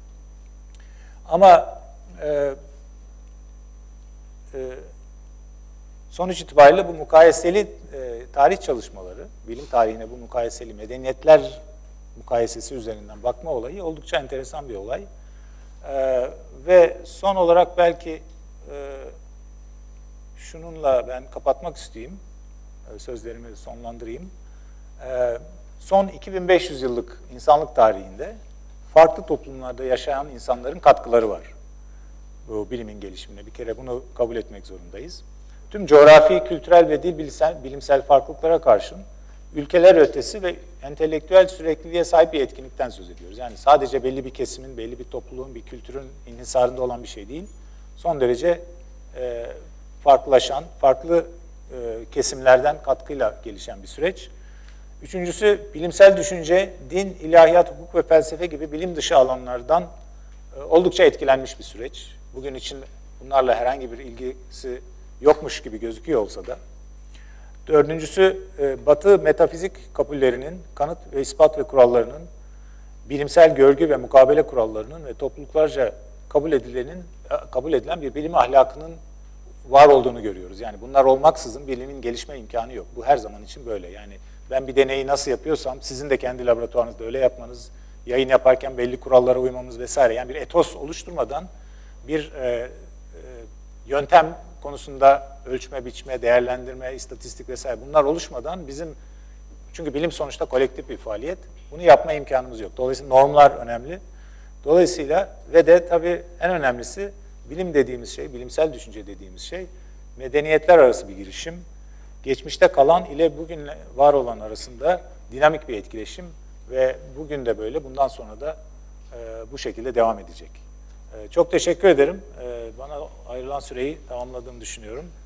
Ama e, e, sonuç itibariyle bu mukayeseli e, tarih çalışmaları, bilim tarihine bu mukayeseli medeniyetler mukayesesi üzerinden bakma olayı oldukça enteresan bir olay. Ee, ve son olarak belki e, şununla ben kapatmak isteyeyim, e, sözlerimi sonlandırayım. E, son iki bin beş yüz yıllık insanlık tarihinde farklı toplumlarda yaşayan insanların katkıları var bu bilimin gelişimine. Bir kere bunu kabul etmek zorundayız. Tüm coğrafi, kültürel ve dil bilimsel, bilimsel farklılıklara karşın ülkeler ötesi ve entelektüel sürekliliğe sahip bir etkinlikten söz ediyoruz. Yani sadece belli bir kesimin, belli bir topluluğun, bir kültürün inhisarında olan bir şey değil. Son derece e, farklılaşan, farklı e, kesimlerden katkıyla gelişen bir süreç. Üçüncüsü, bilimsel düşünce, din, ilahiyat, hukuk ve felsefe gibi bilim dışı alanlardan e, oldukça etkilenmiş bir süreç. Bugün için bunlarla herhangi bir ilgisi yokmuş gibi gözüküyor olsa da. Dördüncüsü, e, Batı metafizik kabullerinin, kanıt ve ispat ve kurallarının, bilimsel görgü ve mukabele kurallarının ve topluluklarca kabul edilenin kabul edilen bir bilim ahlakının var olduğunu görüyoruz. Yani bunlar olmaksızın bilimin gelişme imkanı yok. Bu her zaman için böyle. Yani ben bir deneyi nasıl yapıyorsam sizin de kendi laboratuvarınızda öyle yapmanız, yayın yaparken belli kurallara uymamız vesaire. Yani bir etos oluşturmadan bir e, e, yöntem konusunda ölçme, biçme, değerlendirme, istatistik vesaire bunlar oluşmadan bizim, çünkü bilim sonuçta kolektif bir faaliyet, bunu yapma imkanımız yok. Dolayısıyla normlar önemli. Dolayısıyla ve de tabii en önemlisi bilim dediğimiz şey, bilimsel düşünce dediğimiz şey medeniyetler arası bir girişim. Geçmişte kalan ile bugün var olan arasında dinamik bir etkileşim ve bugün de böyle, bundan sonra da e, bu şekilde devam edecek. E, çok teşekkür ederim. E, bana ayrılan süreyi tamamladığımı düşünüyorum.